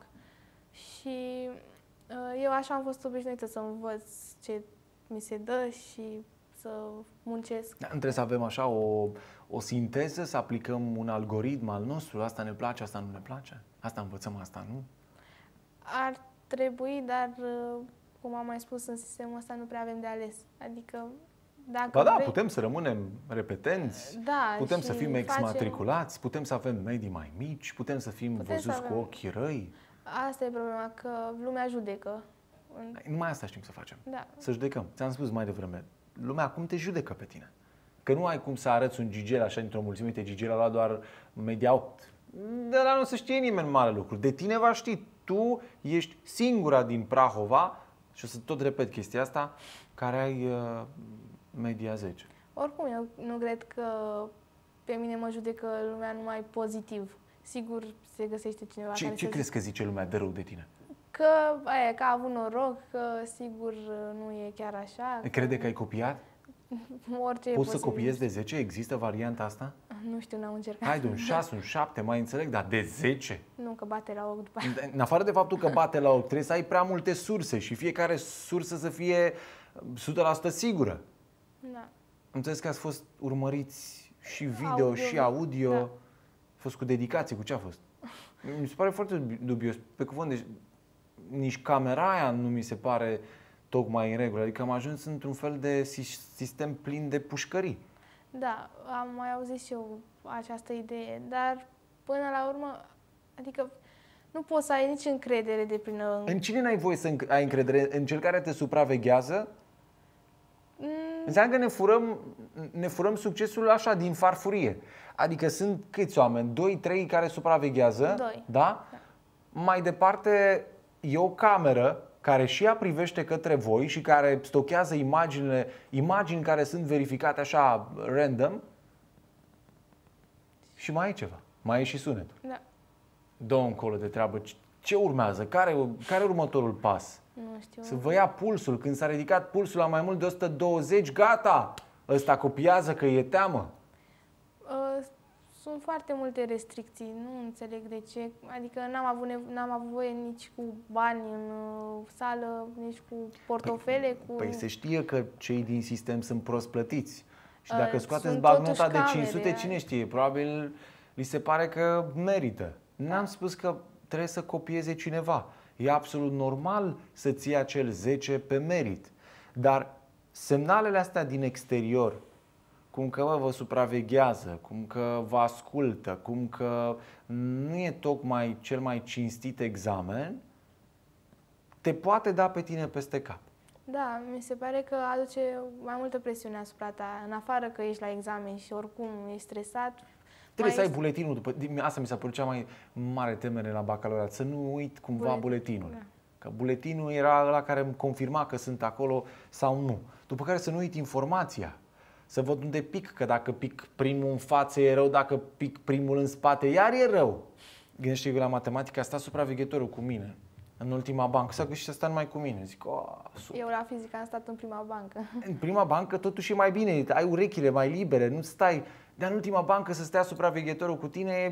Și eu așa am fost obișnuită să învăț ce mi se dă și să muncesc. Da, trebuie să avem așa o sinteză, să aplicăm un algoritm al nostru, asta ne place, asta nu ne place, asta învățăm, asta nu? Ar trebui, dar cum am mai spus, în sistemul ăsta nu prea avem de ales. Adică dacă Ba da, vrei... putem să rămânem repetenți, Da, putem și să fim facem- exmatriculați, putem să avem medii mai mici, putem să fim Putem să văzuți cu avem. ochii răi. Asta e problema, că lumea judecă. Numai asta știm să facem. Da. Să judecăm. Ți-am spus mai devreme, lumea acum te judecă pe tine. Că nu ai cum să arăți un gigel așa dintr-o mulțime, uite, gigel a luat doar media 8. De la nu o să știe nimeni mare lucru. De tine va ști. Tu ești singura din Prahova, și o să tot repet chestia asta, care ai media 10. Oricum, eu nu cred că pe mine mă judecă lumea numai pozitiv. Sigur se găsește cineva care Ce să crezi că zice lumea de rău de tine? că, că a avut noroc, că sigur nu e chiar așa. Crede că ai copiat? Orice e Poți să posibil. copiezi de 10? Există varianta asta? Nu știu, n-am încercat. Hai de un 6, un 7, mai înțeleg, dar de 10? Nu, că bate la ochi după aia. În afară de faptul că bate la ochi, trebuie să ai prea multe surse și fiecare sursă să fie 100% sigură. Da. Am înțeles că ați fost urmăriți și video Audio. și audio. Da. A fost cu dedicație, cu ce a fost? Mi se pare foarte dubios. Pe cuvânt, deci, nici camera aia nu mi se pare tocmai în regulă. Adică am ajuns într-un fel de sistem plin de pușcării. Da, am mai auzit și eu această idee, dar până la urmă, adică nu poți să ai nici încredere de plină. În cine n-ai voie să ai încredere? În cel care te supraveghează? Înseamnă că ne furăm succesul așa, din farfurie. Adică sunt câți oameni? 2-3 care supraveghează? 2. Da? Mai departe e o cameră care și ea privește către voi și care stochează imagini care sunt verificate așa random. Și mai e ceva. Mai e și sunetul. Da, Dă-o încolo de treabă. Ce urmează? Care e următorul pas? nu știu. Să vă ia pulsul. Când s-a ridicat pulsul la mai mult de 120, gata! Ăsta copiază că e teamă. Sunt foarte multe restricții, nu înțeleg de ce. Adică n-am avut voie nici cu bani în sală, nici cu portofele, cu... Păi se știe că cei din sistem sunt prost plătiți. Și dacă scoateți sunt bagnota totuși de camere, 500, cine știe? Probabil li se pare că merită. N-am spus că trebuie să copieze cineva. E absolut normal să-ți iei acel 10 pe merit. Dar semnalele astea din exterior, cum că vă supraveghează, cum că vă ascultă, cum că nu e tocmai cel mai cinstit examen, te poate da pe tine peste cap. Da, mi se pare că aduce mai multă presiune asupra ta. În afară că ești la examen și oricum ești stresat. Trebuie să ai buletinul după. Asta mi s-a părut cea mai mare temere la bacalaureat, să nu uit cumva buletinul. Da. Că buletinul era ăla care îmi confirma că sunt acolo sau nu. După care să nu uit informația. Să văd unde pic, că dacă pic primul în față e rău, dacă pic primul în spate iar e rău. Gândește că la matematică a stat supraveghetorul cu mine în ultima bancă. S-a gândit să stea numai cu mine. Zic, super. Eu la fizică am stat în prima bancă. În prima bancă totuși e mai bine, ai urechile mai libere, nu stai. Dar în ultima bancă să stea supraveghetorul cu tine,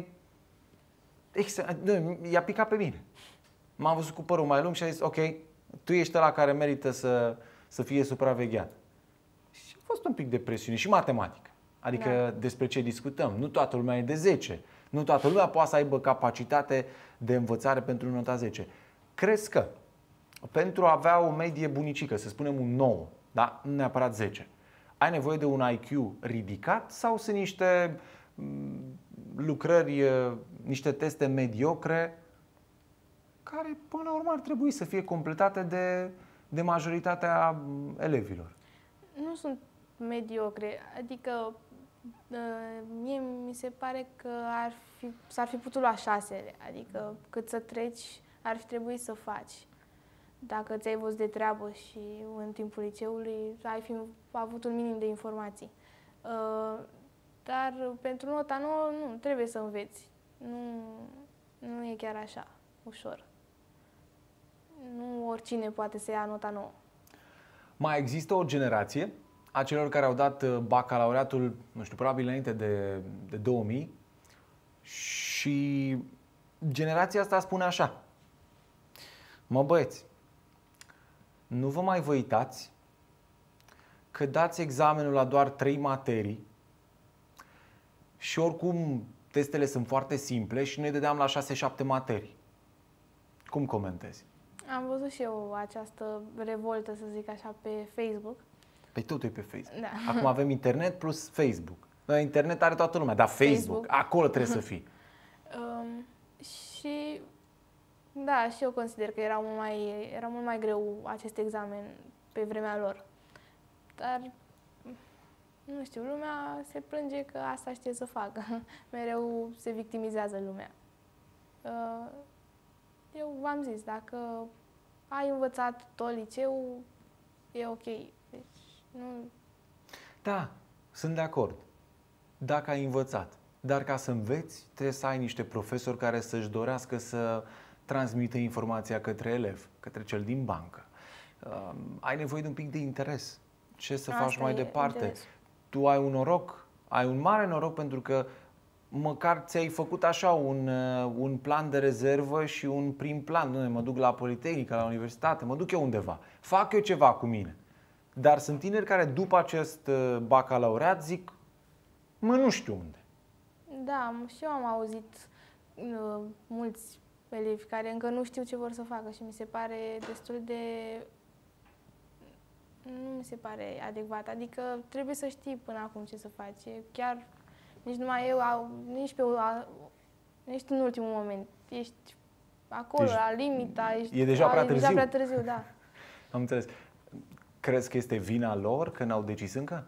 i-a picat pe mine. M-am văzut cu părul mai lung și a zis, ok, tu ești ăla care merită să fie supravegheat. Și a fost un pic de presiune și matematică. Adică despre ce discutăm. Nu toată lumea e de 10. Nu toată lumea poate să aibă capacitate de învățare pentru nota 10. Crezi că pentru a avea o medie bunicică, să spunem un 9, da? Nu neapărat 10, ai nevoie de un IQ ridicat sau sunt niște lucrări, niște teste mediocre care până la urmă ar trebui să fie completate de majoritatea elevilor? Nu sunt mediocre, adică mie mi se pare că s-ar fi putut lua 6, adică cât să treci ar fi trebuit să faci. Dacă ți-ai văzut de treabă și în timpul liceului ai fi avut un minim de informații. Dar pentru nota 9 nu, trebuie să înveți. Nu e chiar așa ușor. Nu oricine poate să ia nota 9. Mai există o generație a celor care au dat bacalaureatul, nu știu, probabil înainte de 2000 și generația asta spune așa: mă băieți, nu vă mai vă uitați că dați examenul la doar 3 materii și oricum testele sunt foarte simple și noi dădeam la 6-7 materii. Cum comentezi? Am văzut și eu această revoltă, să zic așa, pe Facebook. Păi totul e pe Facebook. Da. Acum avem internet plus Facebook. Internet are toată lumea, dar Facebook. Acolo trebuie să fii. Și da, și eu consider că era mult mai greu acest examen pe vremea lor. Dar, nu știu, lumea se plânge că asta știe să facă. Mereu se victimizează lumea. Eu v-am zis, dacă ai învățat tot liceu, e ok. Deci, nu... Da, sunt de acord. Dacă ai învățat. Dar ca să înveți, trebuie să ai niște profesori care să-și dorească să transmită informația către elev, către cel din bancă. Ai nevoie de un pic de interes. Ce să faci mai departe? Interes. Tu ai un noroc, ai un mare noroc pentru că măcar ți-ai făcut așa un plan de rezervă și un prim plan. Nu, mă duc la Politehnică, la universitate, mă duc eu undeva. Fac eu ceva cu mine. Dar sunt tineri care după acest bacalaureat zic, nu știu unde. Da, și eu am auzit mulți elevi care încă nu știu ce vor să facă și mi se pare destul de... Nu mi se pare adecvat. Adică trebuie să știi până acum ce să faci. Chiar nici numai eu, nici în ultimul moment. Ești acolo, la limita. E deja prea târziu. Deja prea târziu, da. Am înțeles. Crezi că este vina lor că n-au decis încă?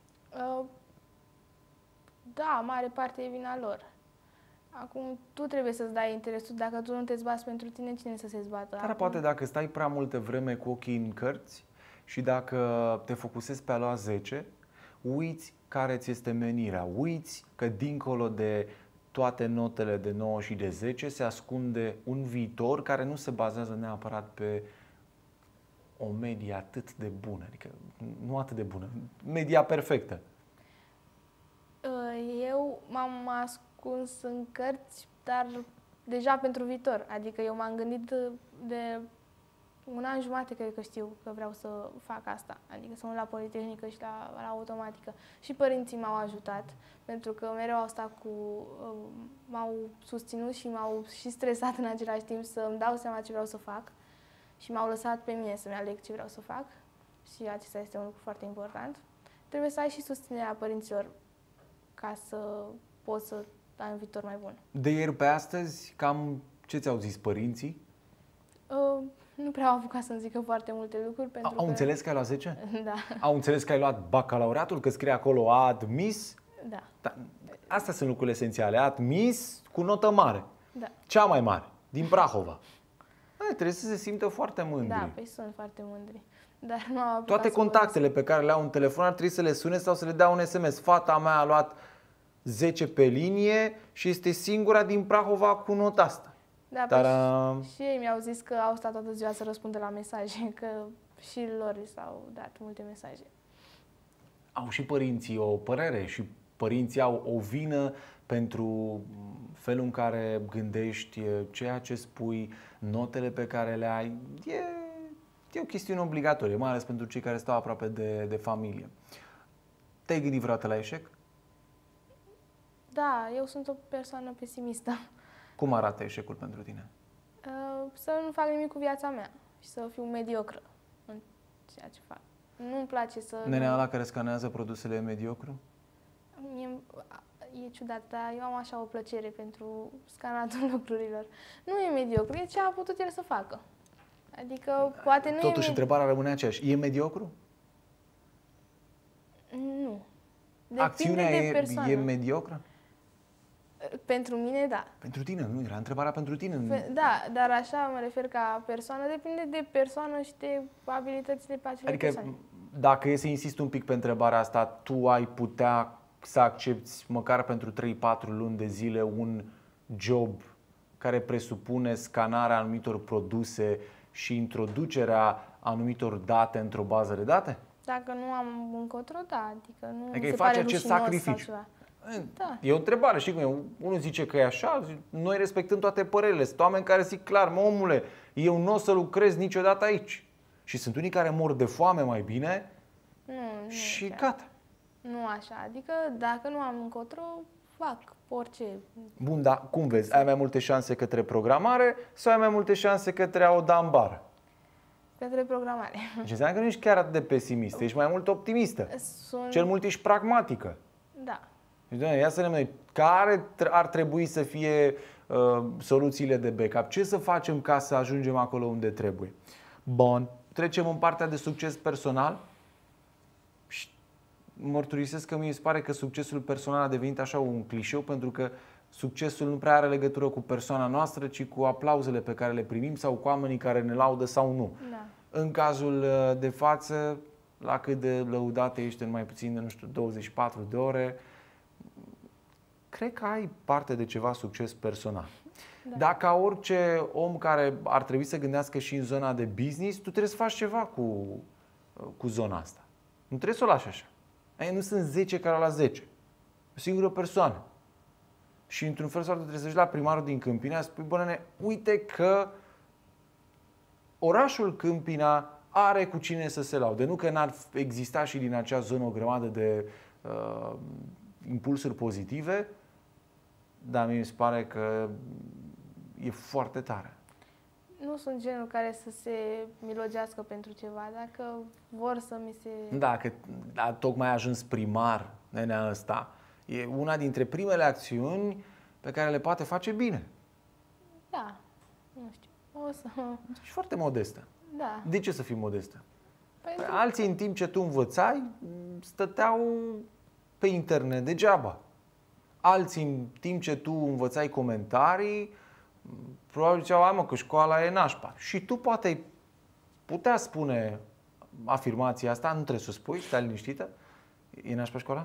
Da, mare parte e vina lor. Acum, tu trebuie să-ți dai interesul. Dacă tu nu te bați pentru tine, cine să se zbată? Dar poate dacă stai prea multă vreme cu ochii în cărți și dacă te focusezi pe a lua 10, uiți care ți este menirea. Uiți că dincolo de toate notele de 9 și de 10 se ascunde un viitor care nu se bazează neapărat pe o medie atât de bună. Adică nu atât de bună, media perfectă. Eu m-am ascuns în cărți, dar deja pentru viitor. Adică eu m-am gândit de un an jumate, cred că știu că vreau să fac asta. Adică să mă la Politehnică și la automatică. Și părinții m-au ajutat, pentru că mereu au stat m-au susținut și m-au și stresat în același timp să îmi dau seama ce vreau să fac. Și m-au lăsat pe mine să-mi aleg ce vreau să fac. Și acesta este un lucru foarte important. Trebuie să ai și susținerea părinților ca să poți să ai un viitor mai bun. De ieri pe astăzi, cam ce ți-au zis părinții? Nu prea au apucat să-mi zică foarte multe lucruri. Pentru Au înțeles că ai luat 10? Da. Au înțeles că ai luat bacalaureatul, că scrie acolo admis? Da. Astea sunt lucrurile esențiale. Admis cu notă mare. Da. Cea mai mare, din Prahova. Trebuie să se simtă foarte mândri. Da, păi sunt foarte mândri. Dar nu au apucat. Toate contactele pe care le au în telefon ar trebui să le sune sau să le dea un SMS. Fata mea a luat 10 pe linie și este singura din Prahova cu nota asta. Da, dar și ei mi-au zis că au stat toată ziua să răspundă la mesaje, că și lor s-au dat multe mesaje. Au și părinții o părere și părinții au o vină pentru felul în care gândești, ceea ce spui, notele pe care le ai. E o chestiune obligatorie, mai ales pentru cei care stau aproape de familie. Te-ai gândit vreodată la eșec? Da, eu sunt o persoană pesimistă. Cum arată eșecul pentru tine? Să nu fac nimic cu viața mea și să fiu mediocră în ceea ce fac. Nu-mi place să... Nenea ăla care scanează produsele e mediocru? E ciudat, dar eu am așa o plăcere pentru scanatul lucrurilor. Nu e mediocru, e ce a putut el să facă. Adică poate nu Totuși, întrebarea rămâne aceeași. E mediocru? Nu. Depinde Acțiunea de persoană. e mediocră? Pentru mine, da. Pentru tine, nu? Era întrebarea pentru tine. Da, dar așa mă refer ca persoană. Depinde de persoană și de abilitățile pe acele persoane. Dacă e să insist un pic pe întrebarea asta, tu ai putea să accepti măcar pentru 3-4 luni de zile un job care presupune scanarea anumitor produse și introducerea anumitor date într-o bază de date? Dacă nu am încotro, da. Adică nu adică se îi pare faci acest sacrificiu. Da. E o întrebare, știi cum e? Unul zice că e așa, noi respectăm toate părerile. Sunt oameni care zic clar, mă omule, eu nu o să lucrez niciodată aici. Și sunt unii care mor de foame mai bine Nu și chiar. gata. Nu așa, adică dacă nu am încotro, fac orice. Bun, dar cum vezi? Ai mai multe șanse către programare sau ai mai multe șanse către a o da în bară? Către programare. Deci înseamnă că nu ești chiar atât de pesimistă, ești mai mult optimistă. Cel mult ești pragmatică. Da. Deci, doamne, ia să ne vedem care ar trebui să fie soluțiile de backup. Ce să facem ca să ajungem acolo unde trebuie? Bun. Trecem în partea de succes personal. Și mărturisesc că mi se pare că succesul personal a devenit așa un clișeu, pentru că succesul nu prea are legătură cu persoana noastră, ci cu aplauzele pe care le primim sau cu oamenii care ne laudă sau nu. Da. În cazul de față, la cât de lăudate ești în mai puțin de, nu știu, 24 de ore, cred că ai parte de ceva succes personal. Da. Dar ca orice om care ar trebui să gândească și în zona de business, tu trebuie să faci ceva cu zona asta. Nu trebuie să o lași așa. Nu sunt 10 care au la 10. O singură persoană. Și într-un fel sau altul trebuie să-și la primarul din Câmpina, spui, bă, nene, uite că orașul Câmpina are cu cine să se laude. Nu că n-ar exista și din acea zonă o grămadă de impulsuri pozitive, dar mi se pare că e foarte tare. Nu sunt genul care să se milogească pentru ceva. Dacă vor să mi se... Da, că tocmai a ajuns primar, nenea ăsta, e una dintre primele acțiuni pe care le poate face bine. Da, nu știu. O să... Ești foarte modestă. Da. De ce să fii modestă? Pentru... Alții, în timp ce tu învățai, stăteau pe internet degeaba. Alții, în timp ce tu învățai comentarii, probabil ziceau, hai mă, că școala e nașpa. Și tu poate putea spune afirmația asta, nu trebuie să o spui, stai liniștită. E nașpa școala?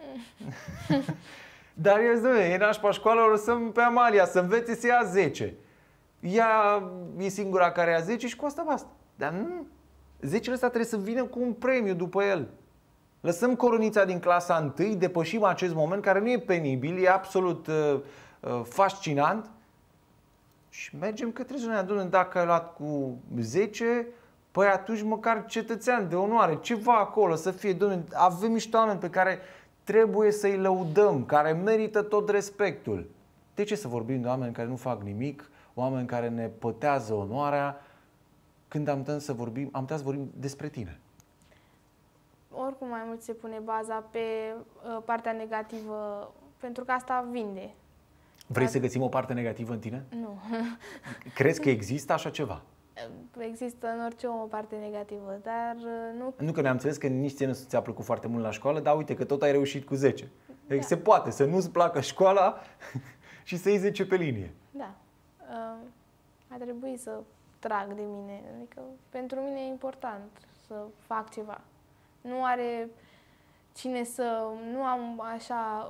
Dar eu zic, e nașpa școala, o lăsăm pe Amalia să învețe să ia 10. Ea e singura care ia 10 și cu asta basta. Dar nu. 10-le ăsta trebuie să vină cu un premiu după el. Lăsăm coronița din clasa 1, depășim acest moment care nu e penibil, e absolut fascinant și mergem către zona adună. Dacă ai luat cu 10, păi atunci măcar cetățean de onoare, ceva acolo să fie. Dom'le, avem niște oameni pe care trebuie să-i lăudăm, care merită tot respectul. De ce să vorbim de oameni care nu fac nimic, oameni care ne pătează onoarea, când am putea să vorbim despre tine? Oricum mai mult se pune baza pe partea negativă, pentru că asta vinde. Vrei să găsim o parte negativă în tine? Nu. Crezi că există așa ceva? Există în orice om o parte negativă, dar nu... Nu că ne-am înțeles că nici ție nu ți-a plăcut foarte mult la școală, dar uite că tot ai reușit cu 10. Deci Da. se poate să nu-ți placă școala și să iei 10 pe linie. Da. A trebuit să trag de mine. Adică pentru mine e important să fac ceva. Nu are cine să... Nu am așa...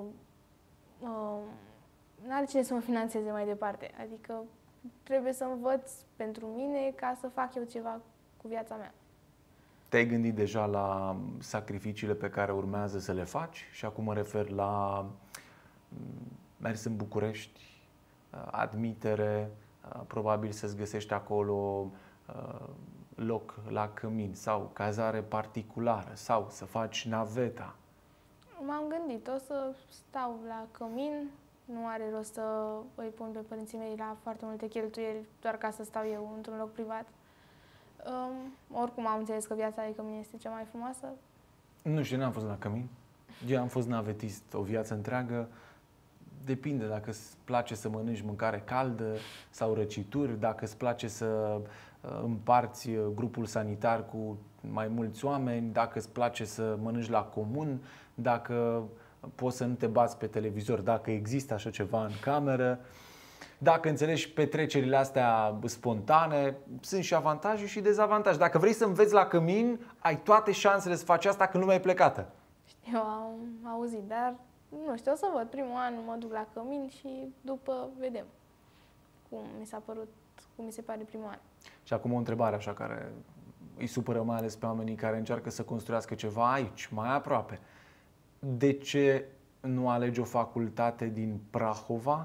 nu are cine să mă finanțeze mai departe. Adică trebuie să învăț pentru mine ca să fac eu ceva cu viața mea. Te-ai gândit deja la sacrificiile pe care urmează să le faci? Și acum mă refer la mers în București, admitere, probabil să-ți găsești acolo loc la cămin sau cazare particulară sau să faci naveta. M-am gândit, o să stau la cămin, nu are rost să îi pun pe părinții mei la foarte multe cheltuieli doar ca să stau eu într-un loc privat. Oricum am înțeles că viața de cămin este cea mai frumoasă. Nu știu, n-am fost la cămin. Eu am fost navetist o viață întreagă. Depinde dacă îți place să mănânci mâncare caldă sau răcituri, dacă îți place să împarți grupul sanitar cu mai mulți oameni, dacă îți place să mănânci la comun, dacă poți să nu te bați pe televizor, dacă există așa ceva în cameră, dacă înțelegi petrecerile astea spontane, sunt și avantaje și dezavantaje. Dacă vrei să înveți la cămin, ai toate șansele să faci asta când lumea e plecată. Știu, am auzit, dar nu știu, o să văd. Primul an mă duc la cămin și după vedem cum mi s-a părut, cum mi se pare primul an. Și acum o întrebare așa care îi supără mai ales pe oamenii care încearcă să construiască ceva aici, mai aproape. De ce nu alegi o facultate din Prahova?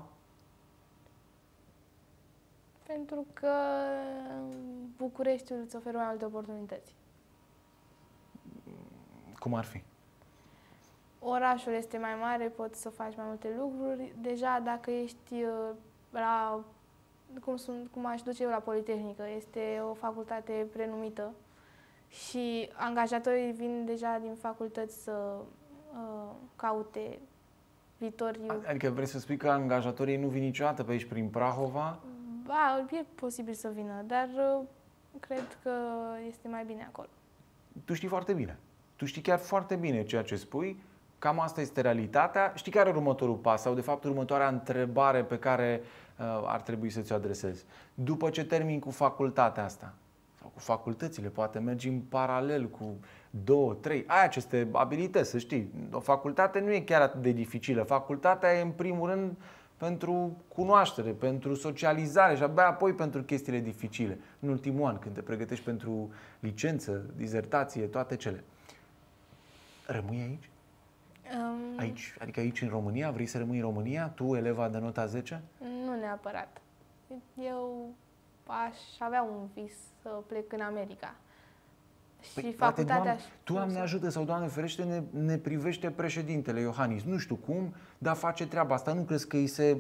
Pentru că Bucureștiul îți oferă mai multe oportunități. Cum ar fi? Orașul este mai mare, poți să faci mai multe lucruri. Deja dacă ești la, cum aș duce eu la Politehnică, este o facultate prenumită și angajatorii vin deja din facultăți să caute viitoriu. Adică vrei să spui că angajatorii nu vin niciodată pe aici prin Prahova? Ba, e posibil să vină, dar cred că este mai bine acolo. Tu știi foarte bine. Tu știi chiar foarte bine ceea ce spui. Cam asta este realitatea. Știi care e următorul pas sau de fapt următoarea întrebare pe care ar trebui să ți-o adresezi? După ce termini cu facultatea asta sau cu facultățile, poate mergi în paralel cu 2, 3, ai aceste abilități, să știi. O facultate nu e chiar atât de dificilă. Facultatea e în primul rând pentru cunoaștere, pentru socializare și abia apoi pentru chestiile dificile. În ultimul an, când te pregătești pentru licență, dizertație, toate cele. Rămâi aici? Aici? Adică aici în România? Vrei să rămâi în România? Tu, eleva de nota 10? Nu neapărat. Eu aș avea un vis să plec în America. Și facultatea... Doamne ajută sau Doamne ferește, ne privește președintele Iohannis. Nu știu cum, dar face treaba asta. Nu crezi că îi se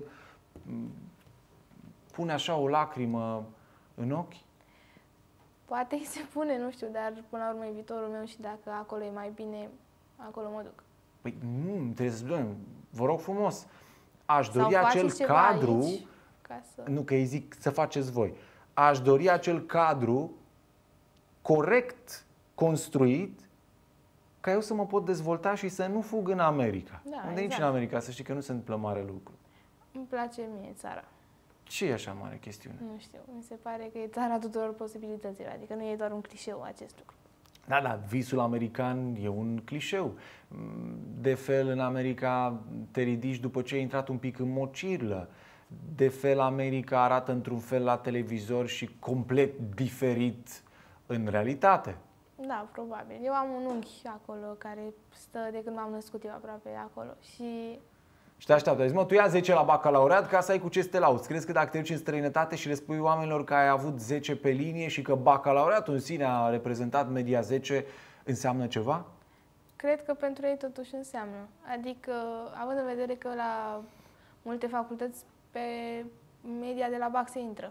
pune așa o lacrimă în ochi? Poate îi se pune, nu știu, dar până la urmă e viitorul meu și dacă acolo e mai bine, acolo mă duc. Păi nu, trebuie să spun, vă rog frumos, aș dori acel cadru, aici, nu că îi zic să faceți voi, aș dori acel cadru corect construit ca eu să mă pot dezvolta și să nu fug în America. Da, Unde nici în America, să știi că nu se întâmplă mare lucru. Îmi place mie țara. Ce e așa mare chestiune? Nu știu, mi se pare că e țara tuturor posibilităților, adică nu e doar un clișeu acest lucru. Da, da, visul american e un clișeu. De fel, în America te ridici după ce ai intrat un pic în mocirlă. De fel, America arată într-un fel la televizor și complet diferit în realitate. Da, probabil. Eu am un unchi acolo care stă de când m-am născut eu aproape acolo și... Și te așteaptă. Zici, mă, tu ia 10 la bacalaureat ca să ai cu ce să te lauzi. Crezi că dacă te duci în străinătate și le spui oamenilor că ai avut 10 pe linie și că bacalaureatul în sine a reprezentat media 10, înseamnă ceva? Cred că pentru ei totuși înseamnă. Adică, având în vedere că la multe facultăți pe media de la BAC se intră.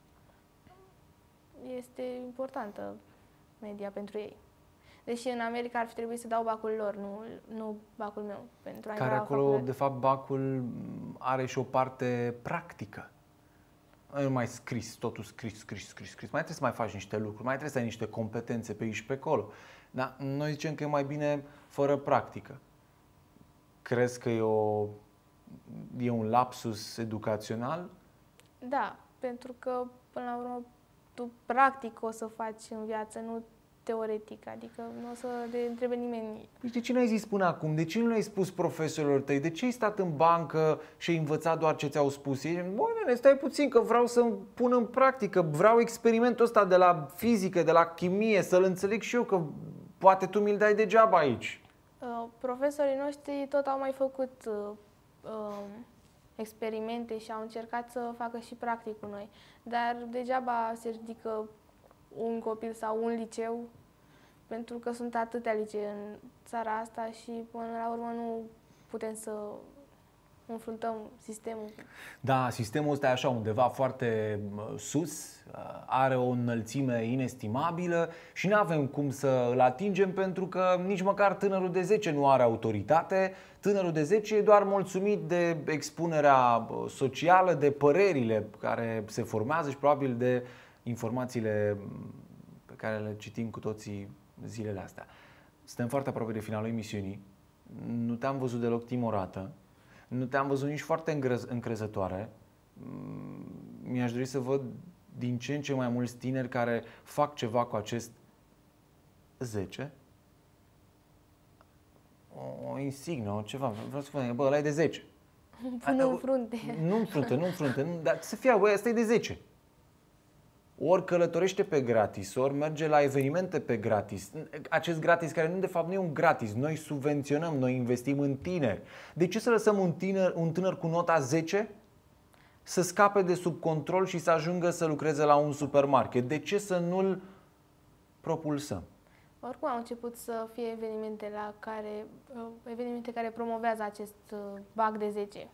Este importantă media pentru ei. Deși în America ar fi trebuit să dau bacul lor, nu bacul meu. Pentru a care acolo, de fapt, bacul are și o parte practică. Nu mai scris, totul scris. Mai trebuie să mai faci niște lucruri, mai trebuie să ai niște competențe pe aici și pe acolo. Dar noi zicem că e mai bine fără practică. Crezi că e un lapsus educațional? Da, pentru că, până la urmă, tu practic o să faci în viață, nu teoretic, adică nu o să te întrebe nimeni. De ce n-ai zis până acum? De ce nu le-ai spus profesorilor tăi? De ce ai stat în bancă și ai învățat doar ce ți-au spus ei? Băi, nene, stai puțin că vreau să pun în practică, vreau experimentul ăsta de la fizică, de la chimie, să-l înțeleg și eu, că poate tu mi-l dai degeaba aici. Profesorii noștri tot au mai făcut experimente și au încercat să facă și practic cu noi. Dar degeaba se ridică un copil sau un liceu, pentru că sunt atâtea licee în țara asta și până la urmă nu putem să înfruntăm sistemul. Da, sistemul ăsta e așa undeva foarte sus, are o înălțime inestimabilă și nu avem cum să îl atingem pentru că nici măcar tânărul de 10 nu are autoritate. Tânărul de 10 e doar mulțumit de expunerea socială, de părerile care se formează și probabil de informațiile pe care le citim cu toții zilele astea. Suntem foarte aproape de finalul emisiunii. Nu te-am văzut deloc timorată. Nu te-am văzut nici foarte încrezătoare. Mi-aș dori să văd din ce în ce mai mulți tineri care fac ceva cu acest 10. O insignă, ceva. Vreau să spun, bă, ăla e de 10. Până în frunte. Nu în frunte, dar să fie, băi, ăsta e de 10. Ori călătorește pe gratis, ori merge la evenimente pe gratis. Acest gratis care nu de fapt nu e un gratis. Noi subvenționăm, noi investim în tineri. De ce să lăsăm un tânăr cu nota 10 să scape de sub control și să ajungă să lucreze la un supermarket? De ce să nu-l propulsăm? Oricum au început să fie evenimente care promovează acest BAC de 10.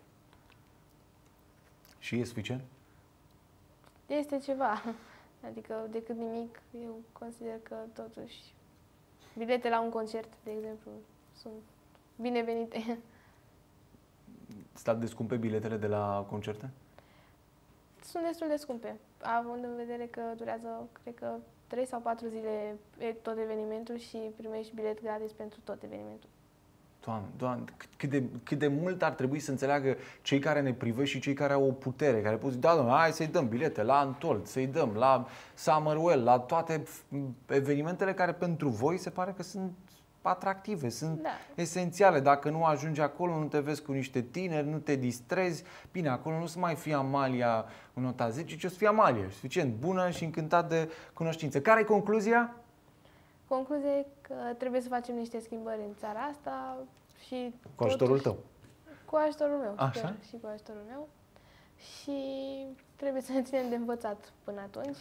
Și e suficient? Este ceva. Adică, decât nimic, eu consider că totuși bilete la un concert, de exemplu, sunt binevenite. Stat de scumpe biletele de la concerte? Sunt destul de scumpe, având în vedere că durează, cred că, 3 sau 4 zile tot evenimentul și primești bilet gratis pentru tot evenimentul. Doamne, cât de mult ar trebui să înțeleagă cei care ne privesc și cei care au o putere, care pot zice, da, domnule, hai să-i dăm bilete la Untold, să-i dăm la Summerwell, la toate evenimentele care pentru voi se pare că sunt atractive, sunt esențiale. Dacă nu ajungi acolo, nu te vezi cu niște tineri, nu te distrezi. Bine, acolo nu o să mai fie Amalia în nota 10, ci o să fie Amalia, suficient bună și încântat de cunoștință. Care e concluzia? Concluzia e că trebuie să facem niște schimbări în țara asta și cu ajutorul tău. Cu ajutorul meu. Așa? Și cu ajutorul meu. Și trebuie să ne ținem de învățat până atunci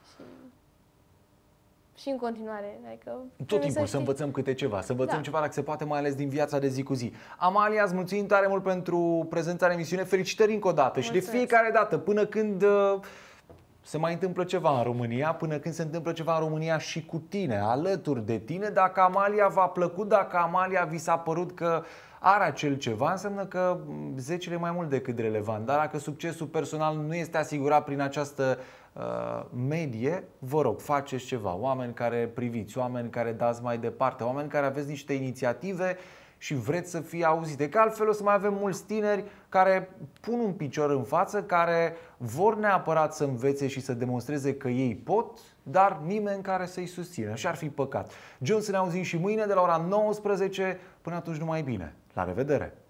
și în continuare. Adică tot timpul să învățăm câte ceva, să învățăm ceva dacă se poate, mai ales din viața de zi cu zi. Amalia, îți mulțumim tare mult pentru prezența în emisiune. Felicitări încă o dată. Mulțumesc. Și de fiecare dată, până când se mai întâmplă ceva în România, până când se întâmplă ceva în România și cu tine, alături de tine, dacă Amalia v-a plăcut, dacă Amalia vi s-a părut că are acel ceva, înseamnă că 10 e mai mult decât relevant. Dar dacă succesul personal nu este asigurat prin această medie, vă rog, faceți ceva. Oameni care priviți, oameni care dați mai departe, oameni care aveți niște inițiative și vreți să fie auzite. Că altfel o să mai avem mulți tineri care pun un picior în față, care vor neapărat să învețe și să demonstreze că ei pot, dar nimeni care să-i susțină. Și ar fi păcat. John, să ne auzim și mâine de la ora 19. Până atunci, numai bine. La revedere!